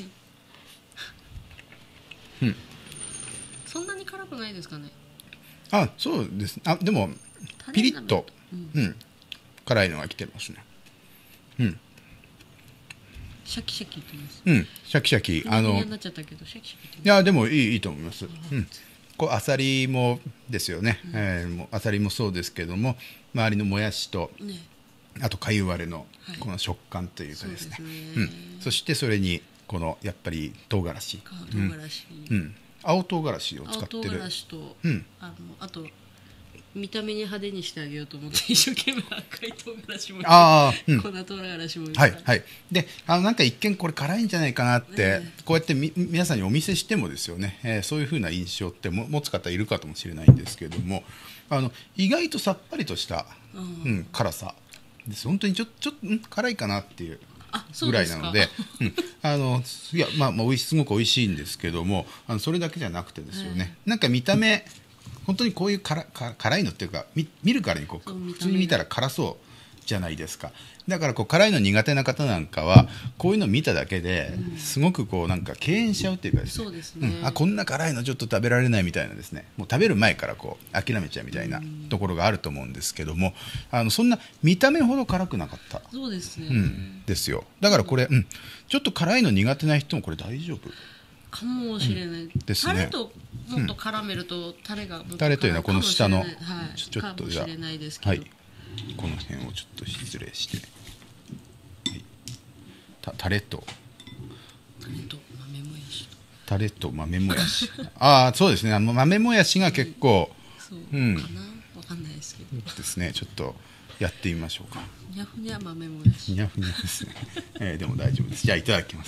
うん、 そんなに辛くないですかね。 あ、そうです。あ、でもピリッと、うんうん、辛いのが来てますね。うん。 シャキシャキって言います。 うん、シャキシャキ。あの、いやでもいいいいと思います。うん。こうアサリもですよね。うん、えー、もうアサリもそうですけども、周りのもやしと、ね、あと貝割れのこの食感というかですね。はい、うん。そしてそれにこのやっぱり唐辛子。 唐辛子。 うん。うん、青唐辛子を使ってる。 青唐辛子と、うん、あのあと見た目に派手にしてあげようと思って一生懸命赤い唐辛子もあ、うん、粉唐辛子もはいはい。で、あのなんか一見これ辛いんじゃないかなって、えー、こうやってみ皆さんにお見せしてもですよね、えー、そういう風な印象っても持つ方いるかもしれないんですけれども、あの意外とさっぱりとした、うん、辛さです。本当にちょちょっと、うん、辛いかなっていうぐらいなので、うん、あのいや、まあ、まあ、おいしすごく美味しいんですけども、あのそれだけじゃなくてですよね、えー、なんか見た目本当にこういう辛辛いのっていうか 見, 見るからにこう普通に見たら辛そうじゃないですか。だからこう辛いの苦手な方なんかはこういうの見ただけですごくこうなんか敬遠しちゃうっていうかですね、 そうですね、 うん、あこんな辛いのちょっと食べられないみたいなですね、もう食べる前からこう諦めちゃうみたいなところがあると思うんですけども、あのそんな見た目ほど辛くなかった。 そうですね、 うん、ですよ。だからこれ、うん、ちょっと辛いの苦手な人もこれ大丈夫かもしれない、うんですね、タレともっと絡めると、うん、タレがもっとタレというのはこの下の、はい、 ちょっとじゃあ、はい、 この辺をちょっと失礼して、はい、たタレとタレと豆もやしタレと豆もやしああそうですね、あの豆もやしが結構、 そうかな、うん、わかんないですけどですね、ちょっとやってみましょうか。 にゃふにゃ豆もやしにゃふにゃですね、えー、でも大丈夫です。じゃあいただきます。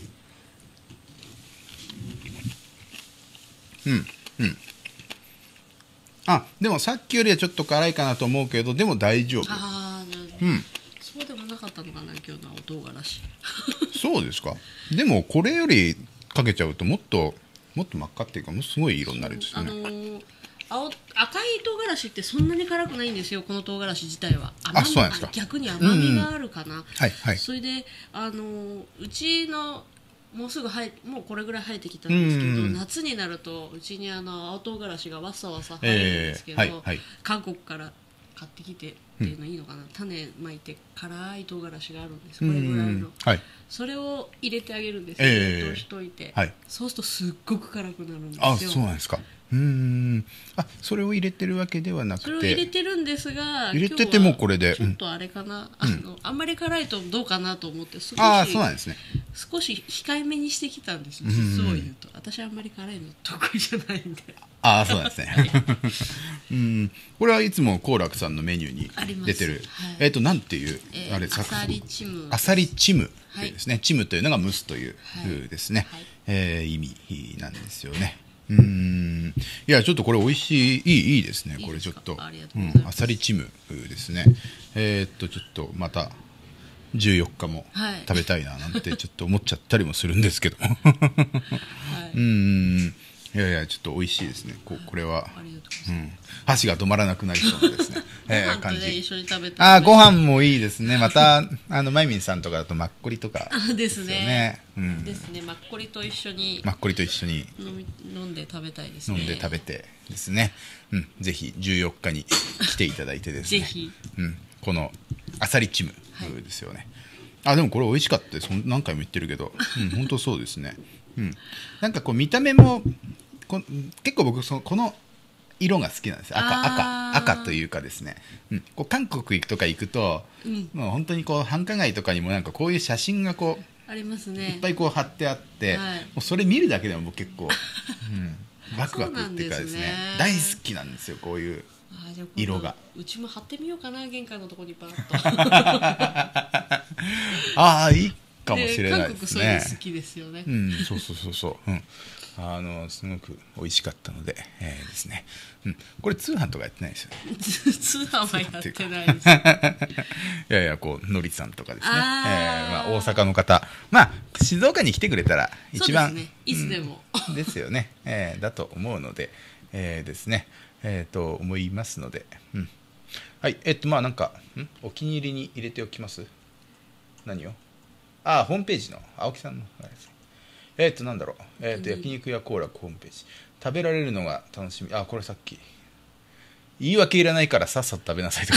うんうん、あでもさっきよりはちょっと辛いかなと思うけどでも大丈夫。 ああ、うん、そうでもなかったのかな今日の青唐辛子そうですか。でもこれよりかけちゃうともっともっと真っ赤っていうかもうすごい色になるんですよね。 あのー、青赤い唐辛子ってそんなに辛くないんですよ、この唐辛子自体は。 あ、そうなんですか。 逆に甘みがあるかな、うんうん、 はいはい、それであのー、うちのもうすぐ生えもうこれぐらい生えてきたんですけど、うんうん、夏になるとうちにあの青唐辛子がわさわさ生えるんですけど、えーはいはい、韓国から買ってきてっていうのいいのかな、うん、種まいて辛い唐辛子があるんです、これぐらいの、はい、それを入れてあげるんですよ、えー、冷凍しといて、はい、そうするとすっごく辛くなるんですよ。 あ、そうなんですか。うーん、あ、それを入れてるわけではなくて、 それを入れてるんですが、 入れててもこれでちょっとあれかな、うん、あのあんまり辛いとどうかなと思って少し、 あ、そうなんですね、 少し控えめにしてきたんですよ、実を言うと。私あんまり辛いの得意じゃないんで。 ああ、そうなんですね、はい、うん、これはいつも幸楽さんのメニューに出てる、はい、えっ、ー、となんていう、えー、あれ、 アサリチム、 アサリチムというですね、はい、チムというのが蒸すというですね、はい、えー、意味なんですよね。うーん、いやちょっとこれ美味しい、いい、いいですね。これちょっとあさりチムですね。えー、っとちょっとまたじゅうよっかも食べたいななんてちょっと思っちゃったりもするんですけど、はい、うーん、いやいやちょっと美味しいですね。ここれは、うん、箸が止まらなくなりそうなですね、えー、感じ。 一緒に食べたい。 あ、ご飯もいいですね。またあのマイミンさんとかだとマッコリとかですよね。うん、ですね。マッコリと一緒にマッコリと一緒に飲み飲んで食べたいですね。 飲んで食べてですね。うん、ぜひじゅうよっかに来ていただいてですね。 ぜひ、 うん、このアサリチムですよね。はい、あ、でもこれ美味しかったです。何回も言ってるけど、うん、本当そうですね。うん、なんかこう見た目もこ結構僕そのこの色が好きなんです。赤赤赤というかですね、うん、こう韓国行くとか行くと、うん、もう本当にこう繁華街とかにもなんかこういう写真がこうありますね。 いっぱいこう貼ってあって、はい、もうそれ見るだけでも僕結構、うん、ワクワクっていうかですね、ですね大好きなんですよ、こういう色が。 うちも貼ってみようかな、玄関のところにバーッとああいいかもしれないですね。韓国そういうの好きですよね。 うん、そうそうそうそう、うん、あのすごく美味しかったので、えー、ですね、うん、これ通販とかやってないですよね。 通販はやってないです。 いやいや、こうのりさんとかですね、あ、えーまあ、大阪の方、まあ静岡に来てくれたら一番、 ね、いつでも、 うん、ですよね、えー、だと思うので、えー、ですね、えー、と思いますので、うん、はいえっとまあなんかんお気に入りに入れておきます。何をああホームページの青木さんのあれですね。えっとなんだろう、えー、と焼肉屋幸楽ホームページ、食べられるのが楽しみ。あこれさっき言い訳いらないからさっさと食べなさいとか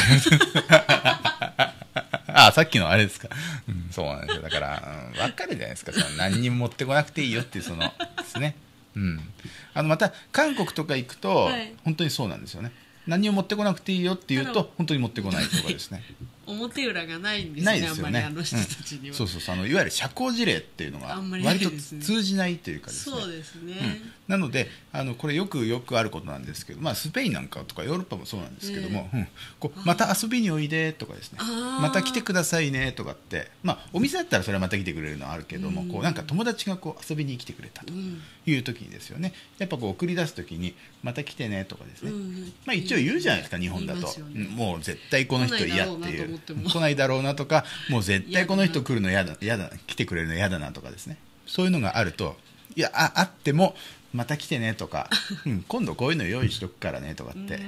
あさっきのあれですか、うん、そうなんですよ。だから、うん、分かるじゃないですか、その何にも持ってこなくていいよっていうそのですね、うん、あのまた韓国とか行くと、はい、本当にそうなんですよね。何を持ってこなくていいよって言うと本当に持ってこないとかですね表裏がないんですね。 ないですよね、 あんまりあの人たちには、 うん、そうそうそう、あのいわゆる社交辞令っていうのが割と通じないというかですね。 そうですね、 うん、なのであのこれよくよくあることなんですけど、まあ、スペインなんかとかヨーロッパもそうなんですけども、えーうん、こうまた遊びにおいでとかですね、また来てくださいねとかって、まあ、お店だったらそれはまた来てくれるのはあるけども、うん、こうなんか友達がこう遊びに来てくれたという時にですよね、やっぱこう送り出す時にまた来てねとかですね、うん、まあ、一応言うじゃないですか、日本だと、ね、もう絶対この人嫌っていう、来ないだろうなとか、もう絶対この人来るの嫌だ、嫌だ、来てくれるの嫌だなとかですね、そういうのがあると、いや あ, あってもまた来てねとか、うん、今度こういうの用意しとくからねとかって、うん、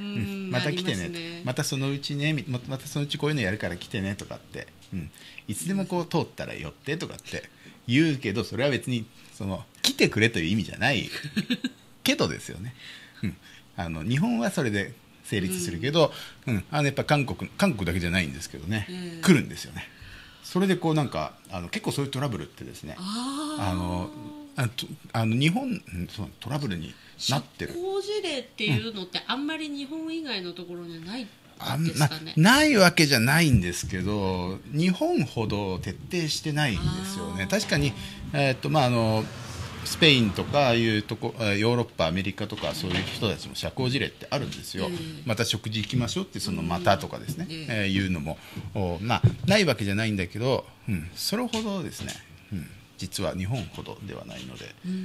また来て ね, ねまたそのうちね ま, またそのうちこういうのやるから来てねとかって、うん、いつでもこう通ったら寄ってとかって言うけど、それは別にその来てくれという意味じゃないけどですよね、うん、あの日本はそれで成立するけど、うんうん、あのやっぱ韓国韓国だけじゃないんですけどね、えー、来るんですよね。それでこうなんかあの結構そういうトラブルってですね、あのああの日本そうトラブルになってる。 社交辞令っていうのってあんまり日本以外のところにはないんですかね。 な, ないわけじゃないんですけど、日本ほど徹底してないんですよね。確かに、えーっとまあ、あのスペインとかいうとこ、ヨーロッパアメリカとかそういう人たちも社交辞令ってあるんですよ、えー、また食事行きましょうってそのまたとかですね、えーえー、いうのもまあ、ないわけじゃないんだけど、うん、それほどですね、うん、実は日本ほどではないので、うん、うん、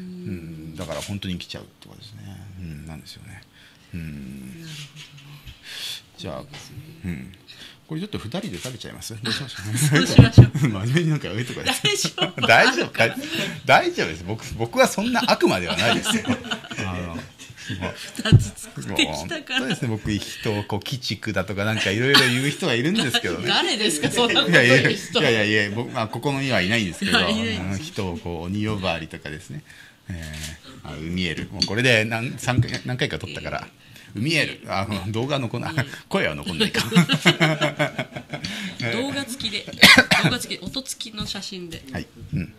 だから本当に来ちゃうとかですね、うん、なんですよね、うん、なるほど。じゃあ、うん、これちょっとふたりで食べちゃいます。どうしましょう。 そうしましょう。 真面目になんか上とか大丈夫。 大丈夫か。大丈夫です。僕僕はそんな悪魔ではないですよ。あのふたつ作ってきたから。 そうですね。僕人をこう鬼畜だとかなんかいろいろ言う人はいるんですけどね。 誰ですかそんなこと言う人。 いやいやいやいや僕まあここにはいないんですけど、人をこう鬼呼ばわりとかですね。えー、あ海エルもうこれで何三回何回か撮ったから。海エルあの動画残んない声は残んないか動画付きで動画付き音付きの写真ではい、うんうん、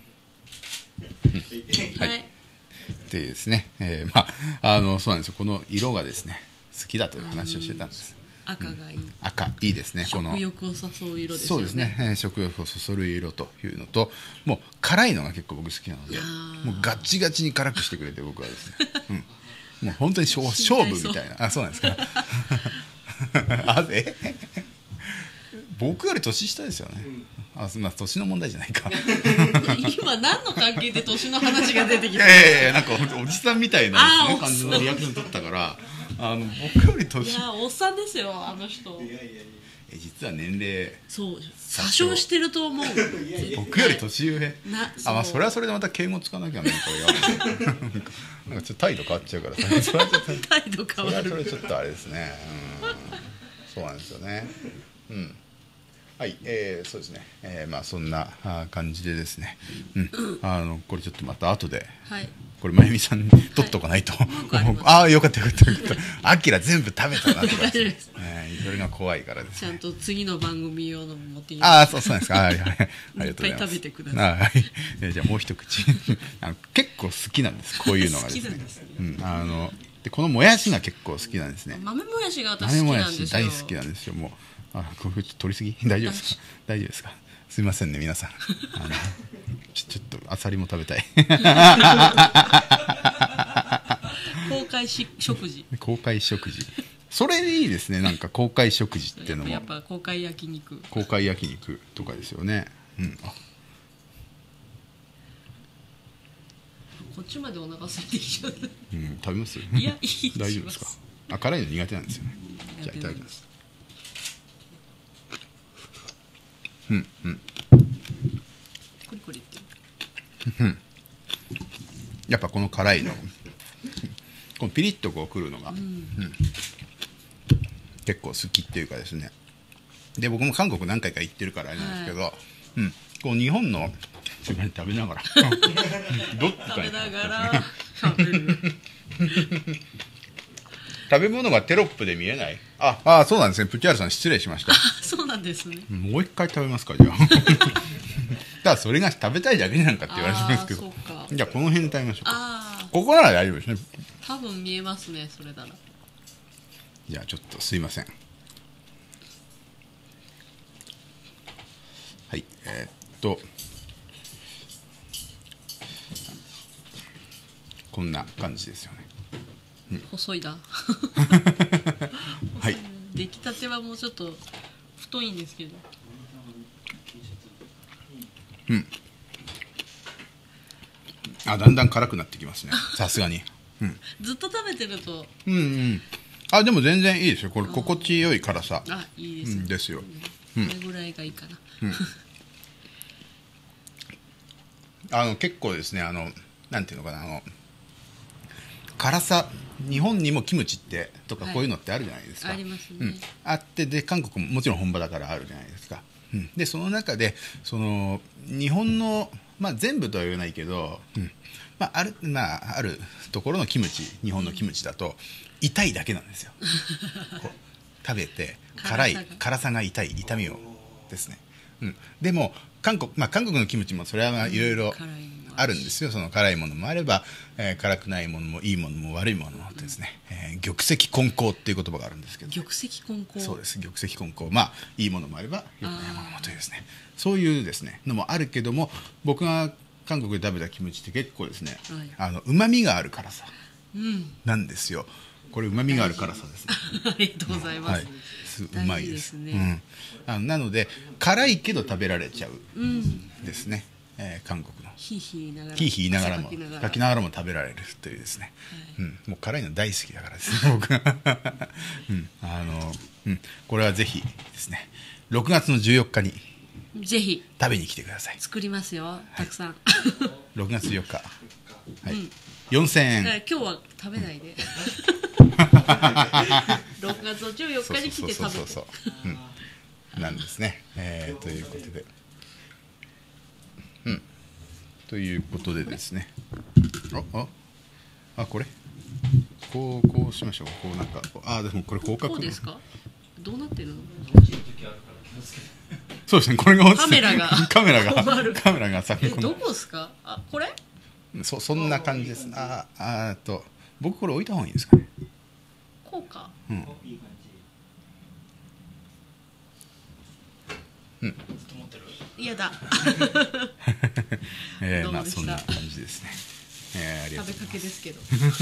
はい、はい、でですね、えー、まああのそうなんですよ。この色がですね好きだという話をしてたんです。 赤がいい、うん、 赤いいですね。この食欲を誘う色ですよね。 そうですね、えー、食欲をそそる色というのと、もう辛いのが結構僕好きなので、もうガッチガチに辛くしてくれて僕はですね、うんもう本当に勝負みたいな。あ、そうなんですかあえ僕より年下ですよね、うん、あ、まあ、年の問題じゃないか今何の関係で年の話が出てきたいやいやなんかおじさんみたいな、ね、感じのリアクション取ったからあの僕より年いやおっさんですよあの人。いやいやいやえ実は年齢そう詐称してると思う僕より年上なあ、まあ、それはそれでまた敬語つかなきゃねこれがなんかちょっと態度変わっちゃうからさそれはちょっと態度変わるそれはそれちょっとあれですね、うん、そうなんですよね。うんはい、えー、そうですね、えー、まあそんな感じでですね、うん、あのこれちょっとまた後で、はい、これまゆみさんに取っとかないと、はい、ああよかったよかったよかったあきら全部食べたなとか、ねえー、それが怖いからですね。 ちゃんと次の番組用のも持ってきます。ああそうそうなんですか。はいはい、ありがとうございます。いっぱい食べてください。 はい、えー、じゃあもう一口あの結構好きなんですこういうのがですね。好きなんですね、うん、あのでこのもやしが結構好きなんですね。 豆もやしが私好きなんですよ。 大好きなんですよ。もうあこれ取りすぎ大丈夫ですか？大丈夫ですか？すいませんね皆さん。あのちょちょっとアサリも食べたい。 公開し食事。 公開食事。それでいいですね。なんか公開食事っていうのも。 やっぱ公開焼肉。 公開焼肉とかですよね。うん。あこっちまでお腹空いてきちゃう。 うん、食べます？ いやいい大丈夫ですか？あ辛いの苦手なんですよね。じゃあいただきます。うんうん。 コリコリって。 うん。やっぱこの辛いの、このピリッとこうくるのが、うんうん、結構好きっていうかですね。で僕も韓国何回か行ってるからあれなんですけど、はい、うん、こう日本の食べながらどっちか食べながら食べる食べ物がテロップで見えない。ああそうなんですね。プチャールさん失礼しました。 そうなんですね。 もう一回食べますかじゃあ。ただそれが食べたいだけじゃんかって言われてますけど、じゃあこの辺で食べましょうか。あここなら大丈夫ですね。 多分見えますねそれなら。 じゃあちょっとすいません。はいえー、っとこんな感じですよね。 うん、細いな。 はい。 出来たてはもうちょっと太いんですけど。 うん。あだんだん辛くなってきますね。さすがに。うん。 ずっと食べてると。 うんうん。あでも全然いいですよ。これ心地よい辛さ。 あいいです、ねうん、ですよ。 うん、これぐらいがいいかな。うん、 あの結構ですねあのなんていうのかなあの。辛さ日本にもキムチってとかこういうのってあるじゃないですか、 はい、ありますね、 うん、あってで韓国ももちろん本場だからあるじゃないですか、うん、でその中でその日本の、まあ、全部とは言わないけど、うんまああるまあ、あるところのキムチ日本のキムチだと痛いだけなんですよ。こう食べて辛い辛さが痛い痛みをですね、うん、でも韓国、まあ、韓国のキムチもそれはいろいろあるんですよ。その辛いものもあれば、えー、辛くないものもいいものも悪いものもですね、えー、玉石混交っていう言葉があるんですけど、 玉石混交そうです玉石混交まあいいものもあれば良くないものもというですねそういうですねのもあるけども僕が韓国で食べたキムチって結構ですね、はい、あの旨味がある辛さなんですよ、うん、これ旨味がある辛さですね。 ありがとうございます、 はい、うまいです、ねうん、あのなので辛いけど食べられちゃうですね、うんえー、韓国のヒーヒー言いながらヒーヒー言いながらも書きながらも食べられるというですね、はいうん、もう辛いの大好きだからですね僕は、うんあのうん、これはぜひですねろくがつのじゅうよっかにぜひ食べに来てください。 作りますよたくさん、はい、 ろくがつじゅうよっか、はいうん、よんせんえん今日は食べないで、ろくがつのじゅうよっかに来て食べてそうそうそうそう、 うん、なんですね、えー、ということでうんということでですねあああこれこうこうしましょうこうなんかあでもこれ広角こうですかどうなってるのそうですねこれが落ちてカメラがカメラがカメラが先えどこですかあこれそ, そんな感じですああと僕これ置いた方がいいですかねこうかうんうん嫌だえー、まあそんな感じですね、えー、ありがとう食べかけですけど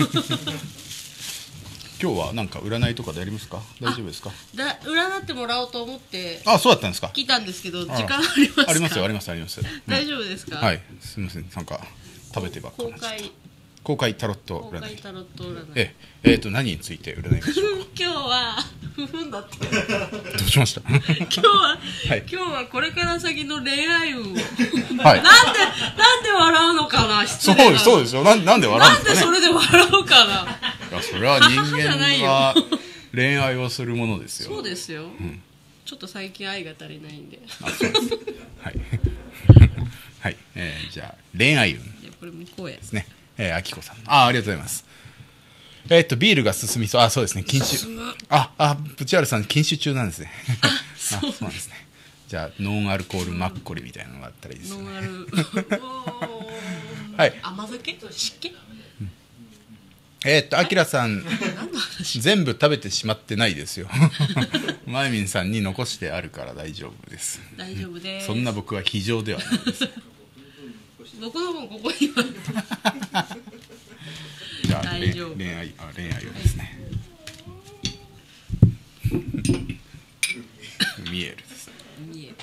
今日はなんか占いとかでやりますか大丈夫ですかだ占ってもらおうと思ってあそうだったんですか来たんですけど時間ありますかありますよありますあります、うん、 大丈夫ですかはいすみませんなんか食べてばっかり公開公開タロット占い公開タロット占いええー、と何について占いましょうか今日はふふんだってどうしました今日は、はい、今日はこれから先の恋愛運を、はい、なんでなんで笑うのかな失礼なそうですよなんなんで笑うんですかねなんでそれで笑うかないやそれは人間は恋愛をするものですよそうですよ、うん、ちょっと最近愛が足りないんであそうですはい、はいえー、じゃあ恋愛運これ向こうへですねえー、あきこさんあありがとうございますえー、っとビールが進みそうあそうですね禁酒ああプチアルさん禁酒中なんですねあそうなんですねじゃあノンアルコールマッコリみたいなのがあったらいいですねノンアルはい甘酒湿気、 えー、っと、あきらさん、全部食べてしまってないですよ。まゆみんさんに残してあるから大丈夫です。 大丈夫です。 そんな僕は非常ではないです。 僕のもここには。 じゃあ、恋愛、あ、恋愛をですね。見えるです。見える。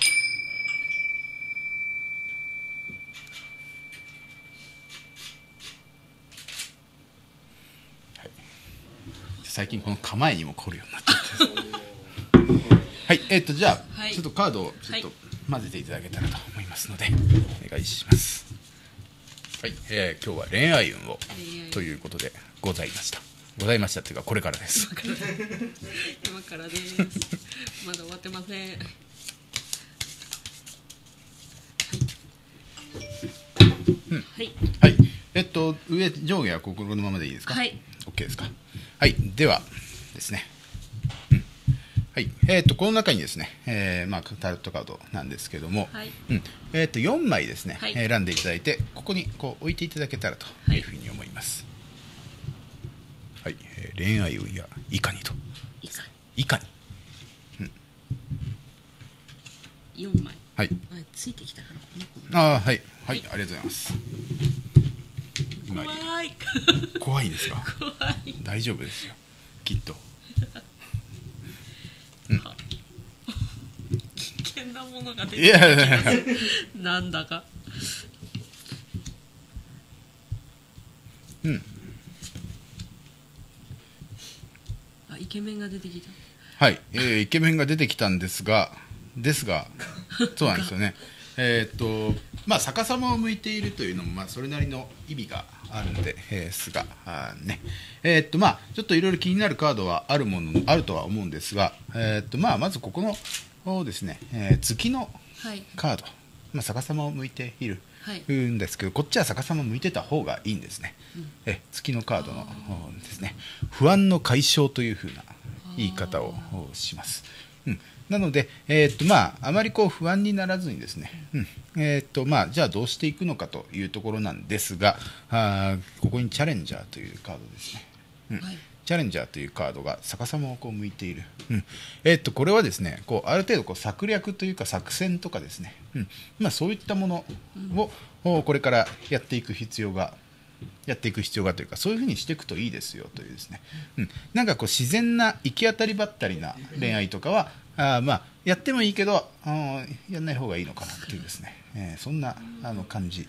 最近この構えにも凝るようになっちゃってはい、えー、っとじゃあ、はい、ちょっとカードをちょっと混ぜていただけたらと思いますので、お願いします。はい、えー、今日は恋愛運をということでございましたございましたっていうかこれからです今からですまだ終わってません。はい、 うん、はい、はい、えっと上上下はここのままでいいですか。 はい、 OK ですか。はい、ではですね、うん、はい、えー、とこの中にですね、えーまあ、タロットカードなんですけども、はい、うん、えー、とよんまいですね、はい、選んでいただいてここにこう置いていただけたらというふうに思います。はい、はい、えー、恋愛運やいかにといかにいかに、 うん、よんまい、 はい、 ついてきたからああ、はい、はい、ありがとうございます。 怖い怖いですか。 怖い、 大丈夫ですよきっと、 うん、危険なものが出てきたなんだか、 うん、 あ、イケメンが出てきた。 はい、えー、イケメンが出てきたんですがですがそうなんですよね。えー、っとまあ逆さまを向いているというのもまあそれなりの意味があるので、えー、すがあね、えー、っとまあちょっといろいろ気になるカードはあるものあるとは思うんですが、えー、っとまあまずここのですね、えー、月のカード、はい、まあ、逆さまを向いているんですけど、こっちは逆さま向いてた方がいいんですね。うん、え月のカードのですね、不安の解消というふうな言い方をします。うん、なので、えーっとまあ、あまりこう不安にならずにですね、うんえーっとまあ、じゃあどうしていくのかというところなんですが、あここにチャレンジャーというカードですね、うんはい、チャレンジャーというカードが逆さまをこう向いている、うんえーっとこれはですねこうある程度こう策略というか作戦とかですね、うんまあ、そういったものを、うん、これからやっていく必要がやっていく必要がというかそういうふうにしていくといいですよというですね、うん、なんかこう自然な行き当たりばったりな恋愛とかはあまあやってもいいけどあやんない方がいいのかなっていうですね、えー、そんなあの感じです、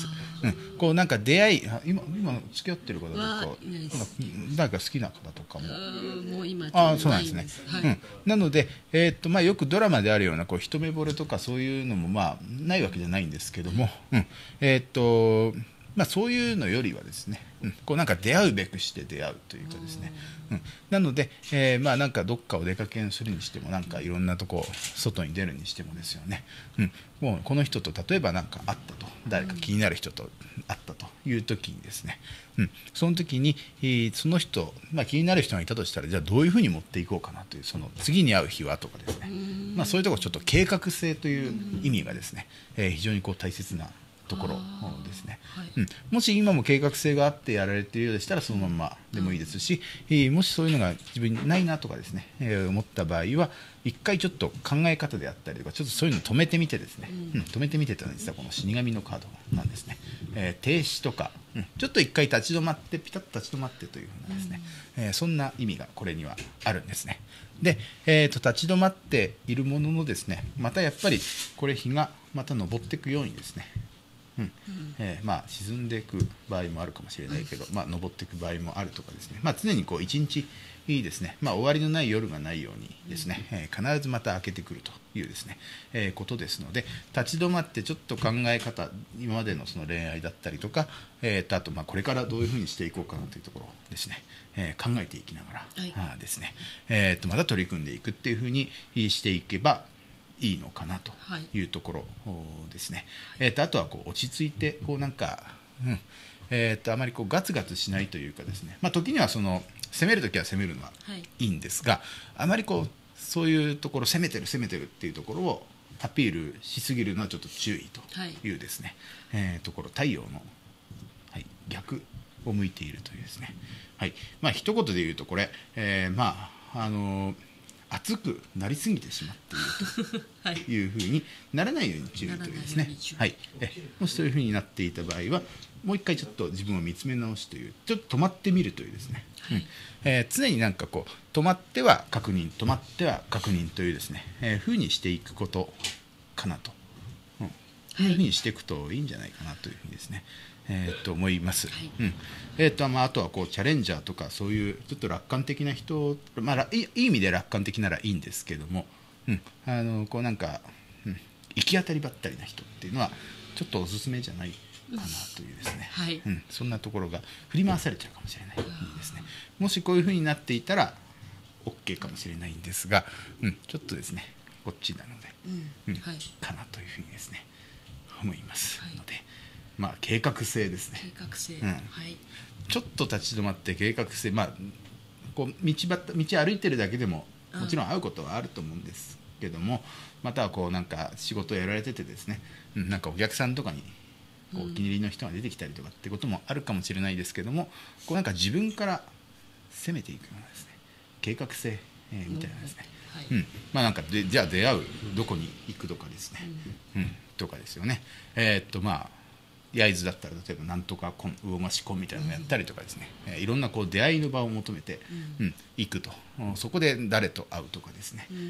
うん、こうなんか出会い今今付き合ってる方とか誰か好きな方とかももう今あそうなんですね、はいうん、なので、えーっとまあ、よくドラマであるようなこう一目惚れとかそういうのもまあないわけじゃないんですけども、うん、えーっとまあ、そういうのよりはですね、うん、こうなんか出会うべくして出会うというかですね、うん、なので、えー、まあなんかどっかお出かけするにしてもなんかいろんなとこ外に出るにしてもですよね、うん、もうこの人と例えばなんか会ったと誰か気になる人と会ったという時にですね、うん、その時に、えー、その人、まあ、気になる人がいたとしたらじゃあどういうふうに持っていこうかなというその次に会う日はとかですね、まあ、そういうところちょっと計画性という意味がですね、えー、非常にこう大切なところですね、はいうん、もし今も計画性があってやられているようでしたらそのままでもいいですし、うん、もしそういうのが自分にないなとかですね、えー、思った場合は一回ちょっと考え方であったりとかちょっとそういうのを止めてみてですね、うん、止めてみてというのは実はこの死神のカードなんですね、えー、停止とか、うん、ちょっと一回立ち止まってピタッと立ち止まってというふうなですね、うんえー、そんな意味がこれにはあるんですね。で、えー、と立ち止まっているもののですねまたやっぱりこれ日がまた昇っていくようにですねうんえーまあ、沈んでいく場合もあるかもしれないけど、まあ、登っていく場合もあるとかですね、まあ、常にこう一日いいですね、まあ、終わりのない夜がないようにですね、えー、必ずまた明けてくるというですね、えー、ことですので立ち止まってちょっと考え方今までのその恋愛だったりとか、えー、とあとまあこれからどういうふうにしていこうかなというところですね、えー、考えていきながら、はいあですねえー、とまた取り組んでいくっていうふうにしていけばいいのかなというところですね、はいえー、とあとはこう落ち着いてこうなんか、うんえー、とあまりこうガツガツしないというかですね、まあ、時にはその攻める時は攻めるのはいいんですが、はい、あまりこうそういうところ攻めてる攻めてるっていうところをアピールしすぎるのはちょっと注意というですね、はいえー、ところ太陽の、はい、逆を向いているというですね、はい、まあ一言で言うとこれ、えー、まああのー、熱くなりすぎてしまっているというふうにならないように注意というですね、はい、えもしそういうふうになっていた場合はもう一回ちょっと自分を見つめ直しというちょっと止まってみるというですね、はい、うんえー、常になんかこう止まっては確認止まっては確認というですね、えー、ふうにしていくことかなと、うん、そういうふうにしていくといいんじゃないかなというふうにですね、えー、と思います、はいうんえーとまあ、あとはこうチャレンジャーとかそういうちょっと楽観的な人、まあ、いい意味で楽観的ならいいんですけども、うん、あのこうなんか、うん、行き当たりばったりな人っていうのはちょっとおすすめじゃないかなというですね、はいうん、そんなところが振り回されちゃうかもしれないですね。もしこういうふうになっていたら OK かもしれないんですが、うん、ちょっとですねこっちなので、うんうんはい、かなというふうにですね思いますので、はいまあ、計画性ですね。 計画性、 うんはい、 ちょっと立ち止まって計画性、まあ、こう道ばった道歩いてるだけでももちろん会うことはあると思うんですけども、またはこうなんか仕事をやられててですね、うん、なんかお客さんとかにこうお気に入りの人が出てきたりとかってこともあるかもしれないですけども、こうなんか自分から攻めていくようなですね計画性、えー、みたいなですね、うんはいうんまあ、なんかでじゃあ出会うどこに行くとかですね、うんうん、とかですよね。えー、っとまあ焼津だったら例えばなんとかコン魚増しコンみたいなのをやったりとかですね、うん、いろんなこう出会いの場を求めて、うんうん、行くと、そこで誰と会うとかですね、うんうん、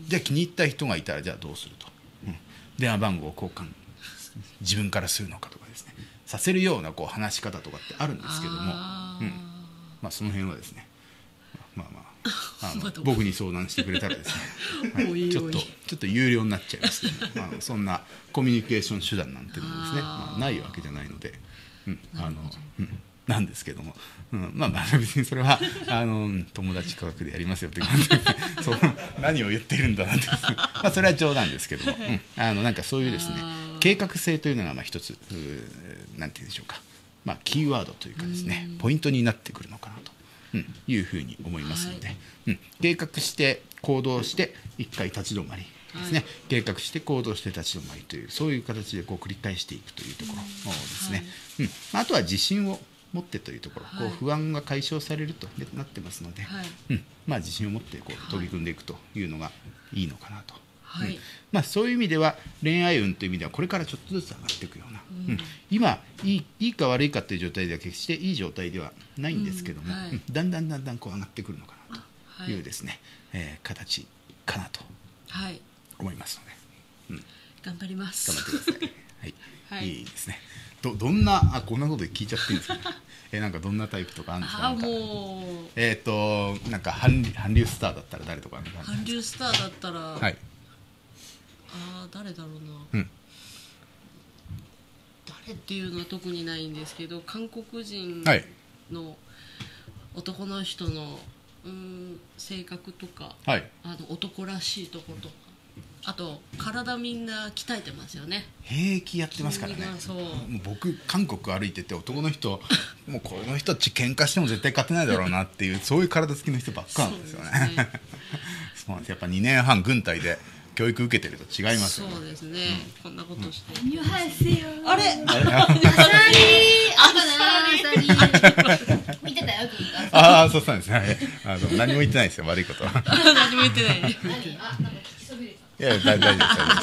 じゃあ気に入った人がいたらじゃあどうすると、うん、電話番号を交換自分からするのかとかですねさせるようなこう話し方とかってあるんですけども、あ、うんまあ、その辺はですねまあまああの僕に相談してくれたらですね、はい、ちょっとちょっと有料になっちゃいますけど、まあ、そんなコミュニケーション手段なんていうのもですねまあ、ないわけじゃないので、うんあのうん、なんですけども、うん、まあまあ別にそれはあの友達価格でやりますよって感じでそう何を言ってるんだなんてまあそれは冗談ですけども、うん、あのなんかそういうですね計画性というのがまあ一つなんていうんでしょうか、まあ、キーワードというかですねポイントになってくるのかなと。うん、いうふうに思いますので、はいうん、計画して行動して一回立ち止まりですね、はい、計画して行動して立ち止まりというそういう形でこう繰り返していくというところですね、はいうん、あとは自信を持ってというところ、はい、こう不安が解消されるとなってますので、はいうんまあ、自信を持ってこう取り組んでいくというのがいいのかなと、はいうんまあ、そういう意味では恋愛運という意味ではこれからちょっとずつ上がっていくような、うんうん、今いい、いいか悪いかという状態では決していい状態ではないんですけども、うんはいうん、だんだんだんだんこう上がってくるのかなというですね、はいえー、形かなと思いますので、うん、 頑張ります頑張ってください、はいはい、いいですね。 ど, どんなあこんなこと聞いちゃってるんですかねえなんかどんなタイプとかあるんですか。あもうえっ、ー、となんか韓流、韓流スターだったら誰とか韓流スターだったら、はい、あ誰だろうな、うん、誰っていうのは特にないんですけど韓国人の男の人の、うん、性格とか、はい、あの男らしいところとかあと体みんな鍛えてますよね。 平気やってますからね。そうもう僕韓国歩いてて男の人もうこの人っち喧嘩しても絶対勝てないだろうなっていうそういう体つきの人ばっかなんですよね。そうですねそうなんです。やっぱにねんはん軍隊で教育受けてると違いますよね。 そうですね、うん、こんなことして、 うん、あれあれあ見てたよああそうなんですね。あの何も言ってないですよ悪いことは何も言ってないいや大丈夫です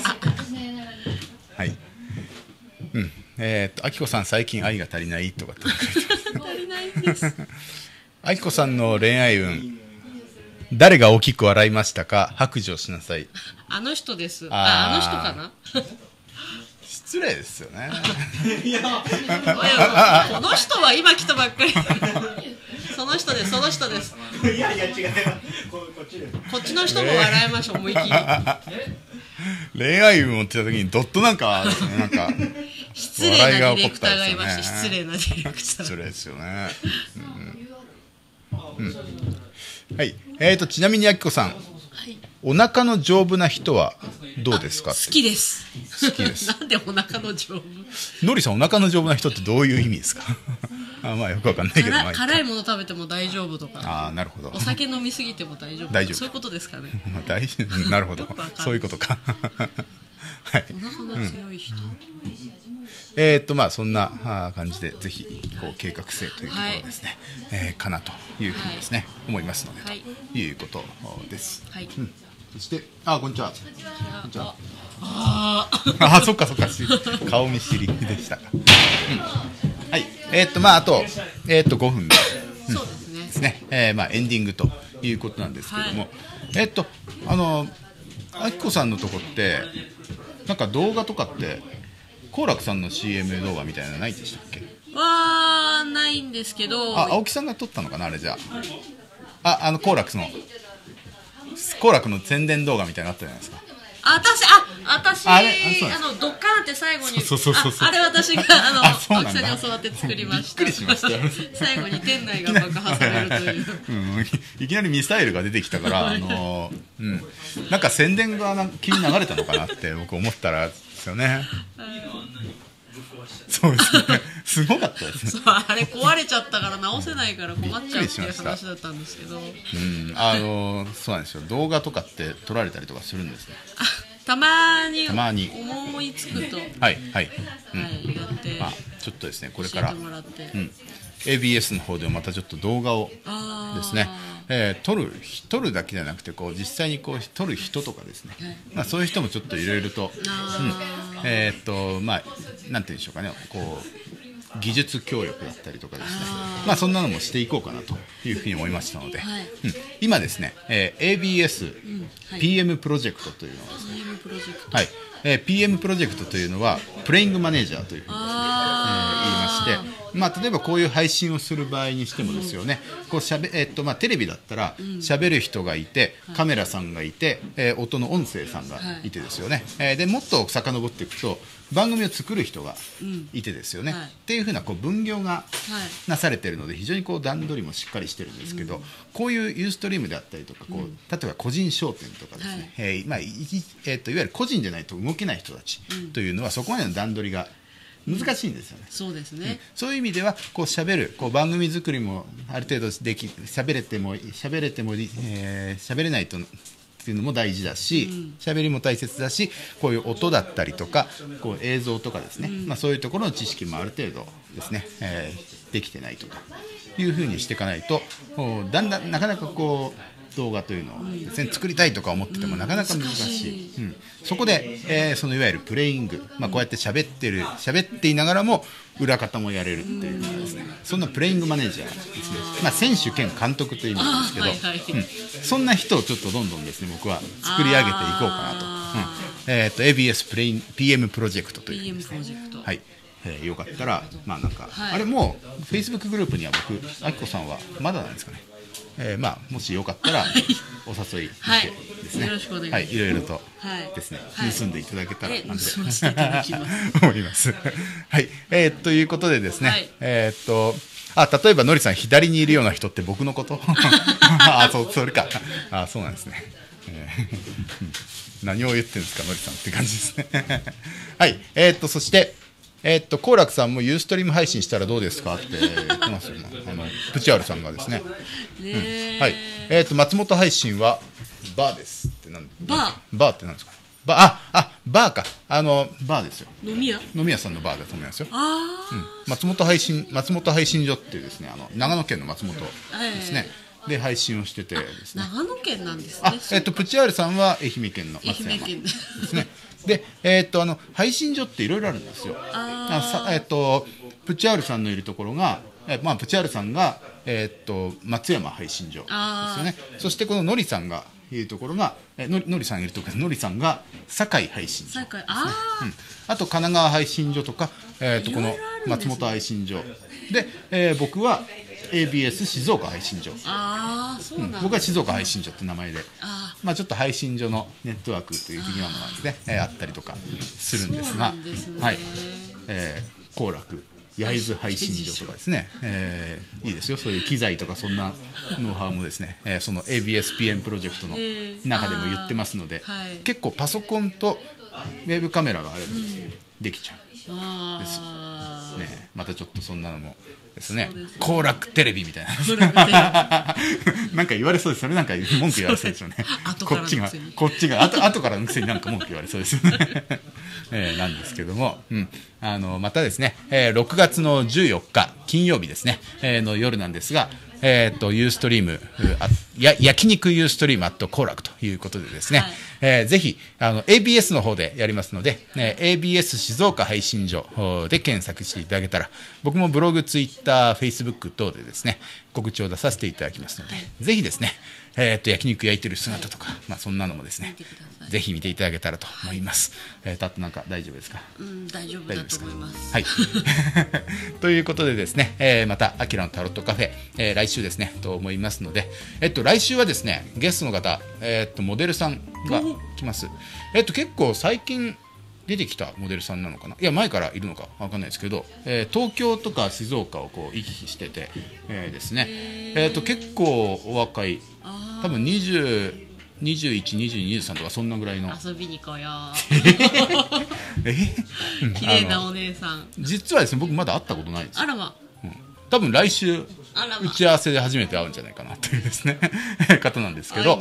はいうんえー、っとあきこさん最近愛が足りないとかって足りないですあきこさんの恋愛運誰が大きく笑いましたか白状しなさい。 あの人です。あ、あの人かな失礼ですよねいやこの人は今来たばっかりその人ですその人ですいやいや違うこっちですこっちの人も笑いましょう思い切り恋愛運を持ってた時にドットなんかですねなんか失礼なディレクターがいました。失礼なディレクター失礼ですよね、うんうん、はいえーとちなみにあきこさん、はい、お腹の丈夫な人はどうですか。 好きです好きですなんでお腹の丈夫。 のりさんお腹の丈夫な人ってどういう意味ですかあまあよくわかんないけど辛, 辛いもの食べても大丈夫とか。 あなるほど。 お酒飲みすぎても大丈夫。大丈夫そういうことですかね大なるほどそういうことかはい、 お腹の強い人、うんえー、っとまあそんな感じでぜひこう計画性というところですね、はい、えー、かなというふうにですね、はい、思いますので、はい、ということです。はい、うん、そしてあこんにちは。こんにちは。ああそっかそっか顔見知りでしたか。うん、はいえー、っとまああとえー、っとごふんで、 うん、そうですね。 ですね、えー、まあエンディングということなんですけども、はい、えー、っとあのあきこさんのとこってなんか動画とかって好楽さんの シーエム 動画みたいなのないでしたっけ？ はないんですけど、 あ青木さんが撮ったのかなあれじゃあああの好楽の好楽の宣伝動画みたいなのあったじゃないですか。 私あ私あのドッカーンって最後にそうそうそうそうああれ私があの青木さんに教わって作りました。 びっくりしましたよ最後に店内が爆破されるという、 うん、いきなりミサイルが出てきたからあの、うん、なんか宣伝が急に流れたのかなって僕思ったらですよね。そうですね。すごかったですね。 そうあれ壊れちゃったから直せないから困っちゃうっていう話だったんですけど。うん、 あのそうなんですよ。動画とかって撮られたりとかするんですね。 たまにたまに思いつくとはいはい、うん、はい、 やってまあちょっとですねこれから、 教えてもらって、 うん、エービーエス の方でもまたちょっと動画をですね、えー、撮る撮るだけじゃなくてこう実際にこう撮る人とかですね、はい、まあそういう人もちょっといろいろと、うん、えー、っとまあなんていうんでしょうかねこう技術協力だったりとかですねまあそんなのもしていこうかなというふうに思いましたので、はい、うん、今ですね、えー、エービーエス、うんはい、ピーエム プロジェクトというのをですね、はい、えー、ピーエム プロジェクトというのはプレイングマネージャーというふうにですね、えー、言いまして、まあ、例えばこういう配信をする場合にしてもですよね、こうしゃべ、えーっとまあ、テレビだったら喋る人がいてカメラさんがいて、えー、音の音声さんがいてですよね、えー、でもっと遡っていくと番組を作る人がいてですよね、うんはい、っていうふうなこう分業がなされているので非常にこう段取りもしっかりしてるんですけど、うん、こういうユーストリームであったりとかこう、うん、例えば個人商店とかですね、はい、えーまあいえー、といわゆる個人でないと動けない人たちというのはそこまでの段取りが難しいんですよね。 そうですね、 うん、そういう意味ではこう喋るこう番組作りもある程度でき喋れても喋れても、えー、喋れないとっていうのも大事だし、喋、うん、りも大切だし、こういう音だったりとかこう映像とかですね、うん、まあ、そういうところの知識もある程度ですね、えー、できてないとかいうふうにしていかないとだんだんなかなかこう動画というのをですね、作りたいとか思っててもなかなか難しい、うん、そこで、えー、そのいわゆるプレイング、まあ、こうやって喋ってる喋っていながらも裏方もやれるっていうのはですね、そんなプレイングマネージャーですね、まあ、選手兼監督という意味なんですけど、はいはい、うん、そんな人をちょっとどんどんですね僕は作り上げていこうかなと、うん、えー、と エービーエス プレイン ピーエム プロジェクトというですね、はい、えー、よかったらまあなんか、はい、あれもう Facebook グループには僕あきこさんはまだなんですかね、えー、まあもしよかったらお誘いしてですね、はい、よろしくお願いします。はい、いろいろとですね、はい、盗んでいただけたらなんで、はい、盗ませていただきます思います。はい、えー、ということでですね、はい、えー、っとあ例えばのりさん左にいるような人って僕のことあそうそれかあそうなんですね、えー、何を言ってるんですかのりさんって感じですねはい、えー、っとそしてえー、っと好楽さんもユーストリーム配信したらどうですかって言ってますよねあのプチアルさんがですね、ね、うん、はい、えー、っと松本配信はバーですってなんバーバーってなんですかバーああバーかあのバーですよ飲み屋飲み屋さんのバーだと思いますよ。 あ、 うん、松本配信松本配信所っていうですねあの長野県の松本ですね、えー、で配信をしててですね長野県なんですね。 あ、えー、っとプチアールさんは愛媛県の松山ですねで、えー、っとあの配信所っていろいろあるんですよ。あさ、えー、っとプチアールさんのいるところが、えーまあ、プチアールさんが、えー、っと松山配信所ですよね。そしてこののりさんがいるところがえのり、のりさんいるところのりさんが堺配信所、ね、あ, うん、あと神奈川配信所とか、えー、とこの松本配信所で、えー、僕は エービーエス 静岡配信所、 あそうなん、 うん、僕は静岡配信所って名前で、あ、まあ、ちょっと配信所のネットワークという的なものがですね、えー、あったりとかするんですが、 ですね、 はい、えー、後楽焼津配信所とかですね、えー、いいですよそういう機材とかそんなノウハウもですね、えー、その エービーエス ピーエム プロジェクトの中でも言ってますので、えーはい、結構パソコンとウェブカメラがあればできちゃうんです、うん、ね、またちょっとそんなのもですね、後楽テレビみたいななんか言われそうですよね、なんか文句言われそうですよねこっちがこっちが後後からのくせになんか文句言われそうですよね、えー、なんですけども、うん、 あのまたですね、えー、ろくがつのじゅうよっか金曜日ですね、えー、の夜なんですが、えー、とユーストリームあや焼肉ユーストリームアット幸楽ということでですね、はい、えー、ぜひあの エービーエス の方でやりますので、ね、エービーエス 静岡配信所で検索していただけたら、僕もブログ、ツイッター、フェイスブック等でですね告知を出させていただきますので、はい、ぜひですね、えー、と焼肉焼いてる姿とか、はい、まあ、そんなのもですねぜひ見ていただけたらと思います。はい、えー、たってなんか大丈夫ですか？ うん、大丈夫だと思います。 はいということでですね、えー、またアキラのタロットカフェ、えー、来週ですねと思いますので、えっと来週はですねゲストの方、えー、っとモデルさんが来ます。えっと結構最近出てきたモデルさんなのかな、いや前からいるのか分かんないですけど、えー、東京とか静岡をこう行き来してて、えー、ですね、えー、と結構お若い、多分にじゅうにじゅういち、にじゅうに、にじゅうさんとかそんなぐらいの。 遊びに来よえ綺麗なお姉さん。 実はですね僕まだ会ったことないです。 あらま、 うん、多分来週打ち合わせで初めて会うんじゃないかなというですね方なんですけど、うん、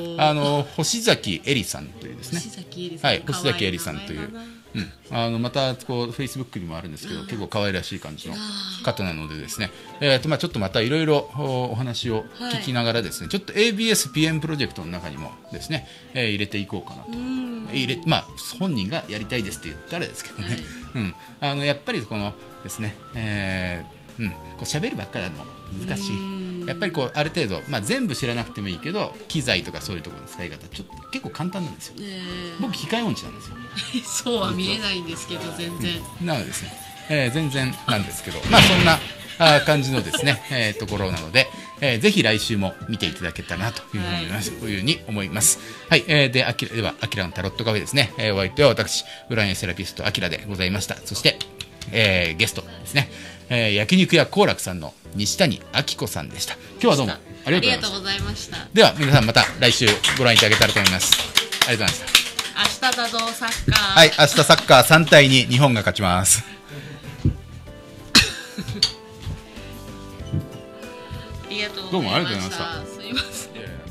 あの星崎えりさんというですね、 星崎えりさん、 はい、星崎えりさんという、うん、あのまたこうフェイスブックにもあるんですけど、結構可愛らしい感じの方なのでですね、えーとまあ、ちょっとまたいろいろお話を聞きながらですね、はい、ちょっと エービーエスピーエム プロジェクトの中にもですね、えー、入れていこうかなと。入れまあ、本人がやりたいですって言ったらですけどね、はい、うん、あのやっぱりこのですね、えーうん、こう喋るばっかりなのも難しい。やっぱりこうある程度、まあ、全部知らなくてもいいけど機材とかそういうところの使い方ちょっと結構簡単なんですよ、えー、僕機械音痴なんですよそうは見えないんですけど全然、 うん、なのでですね、えー、全然なんですけど、まあそんなあ感じのですね、えー、ところなので、えー、ぜひ来週も見ていただけたらなというふうに思います、はい、というふうに思います。はい、えー、で、あきらではあきらのタロットカフェですね、えー、お相手は私占いセラピストあきらでございました。そして、えー、ゲストですね、えー、焼肉屋幸楽さんの西谷明子さんでした。今日はどうもありがとうございました。では皆さんまた来週ご覧いただけたらと思います。ありがとうございました。明日だぞサッカー。 はい、明日サッカーさんたいに日本が勝ちます。 ありがとうございました。どうもありがとうございました。すいません。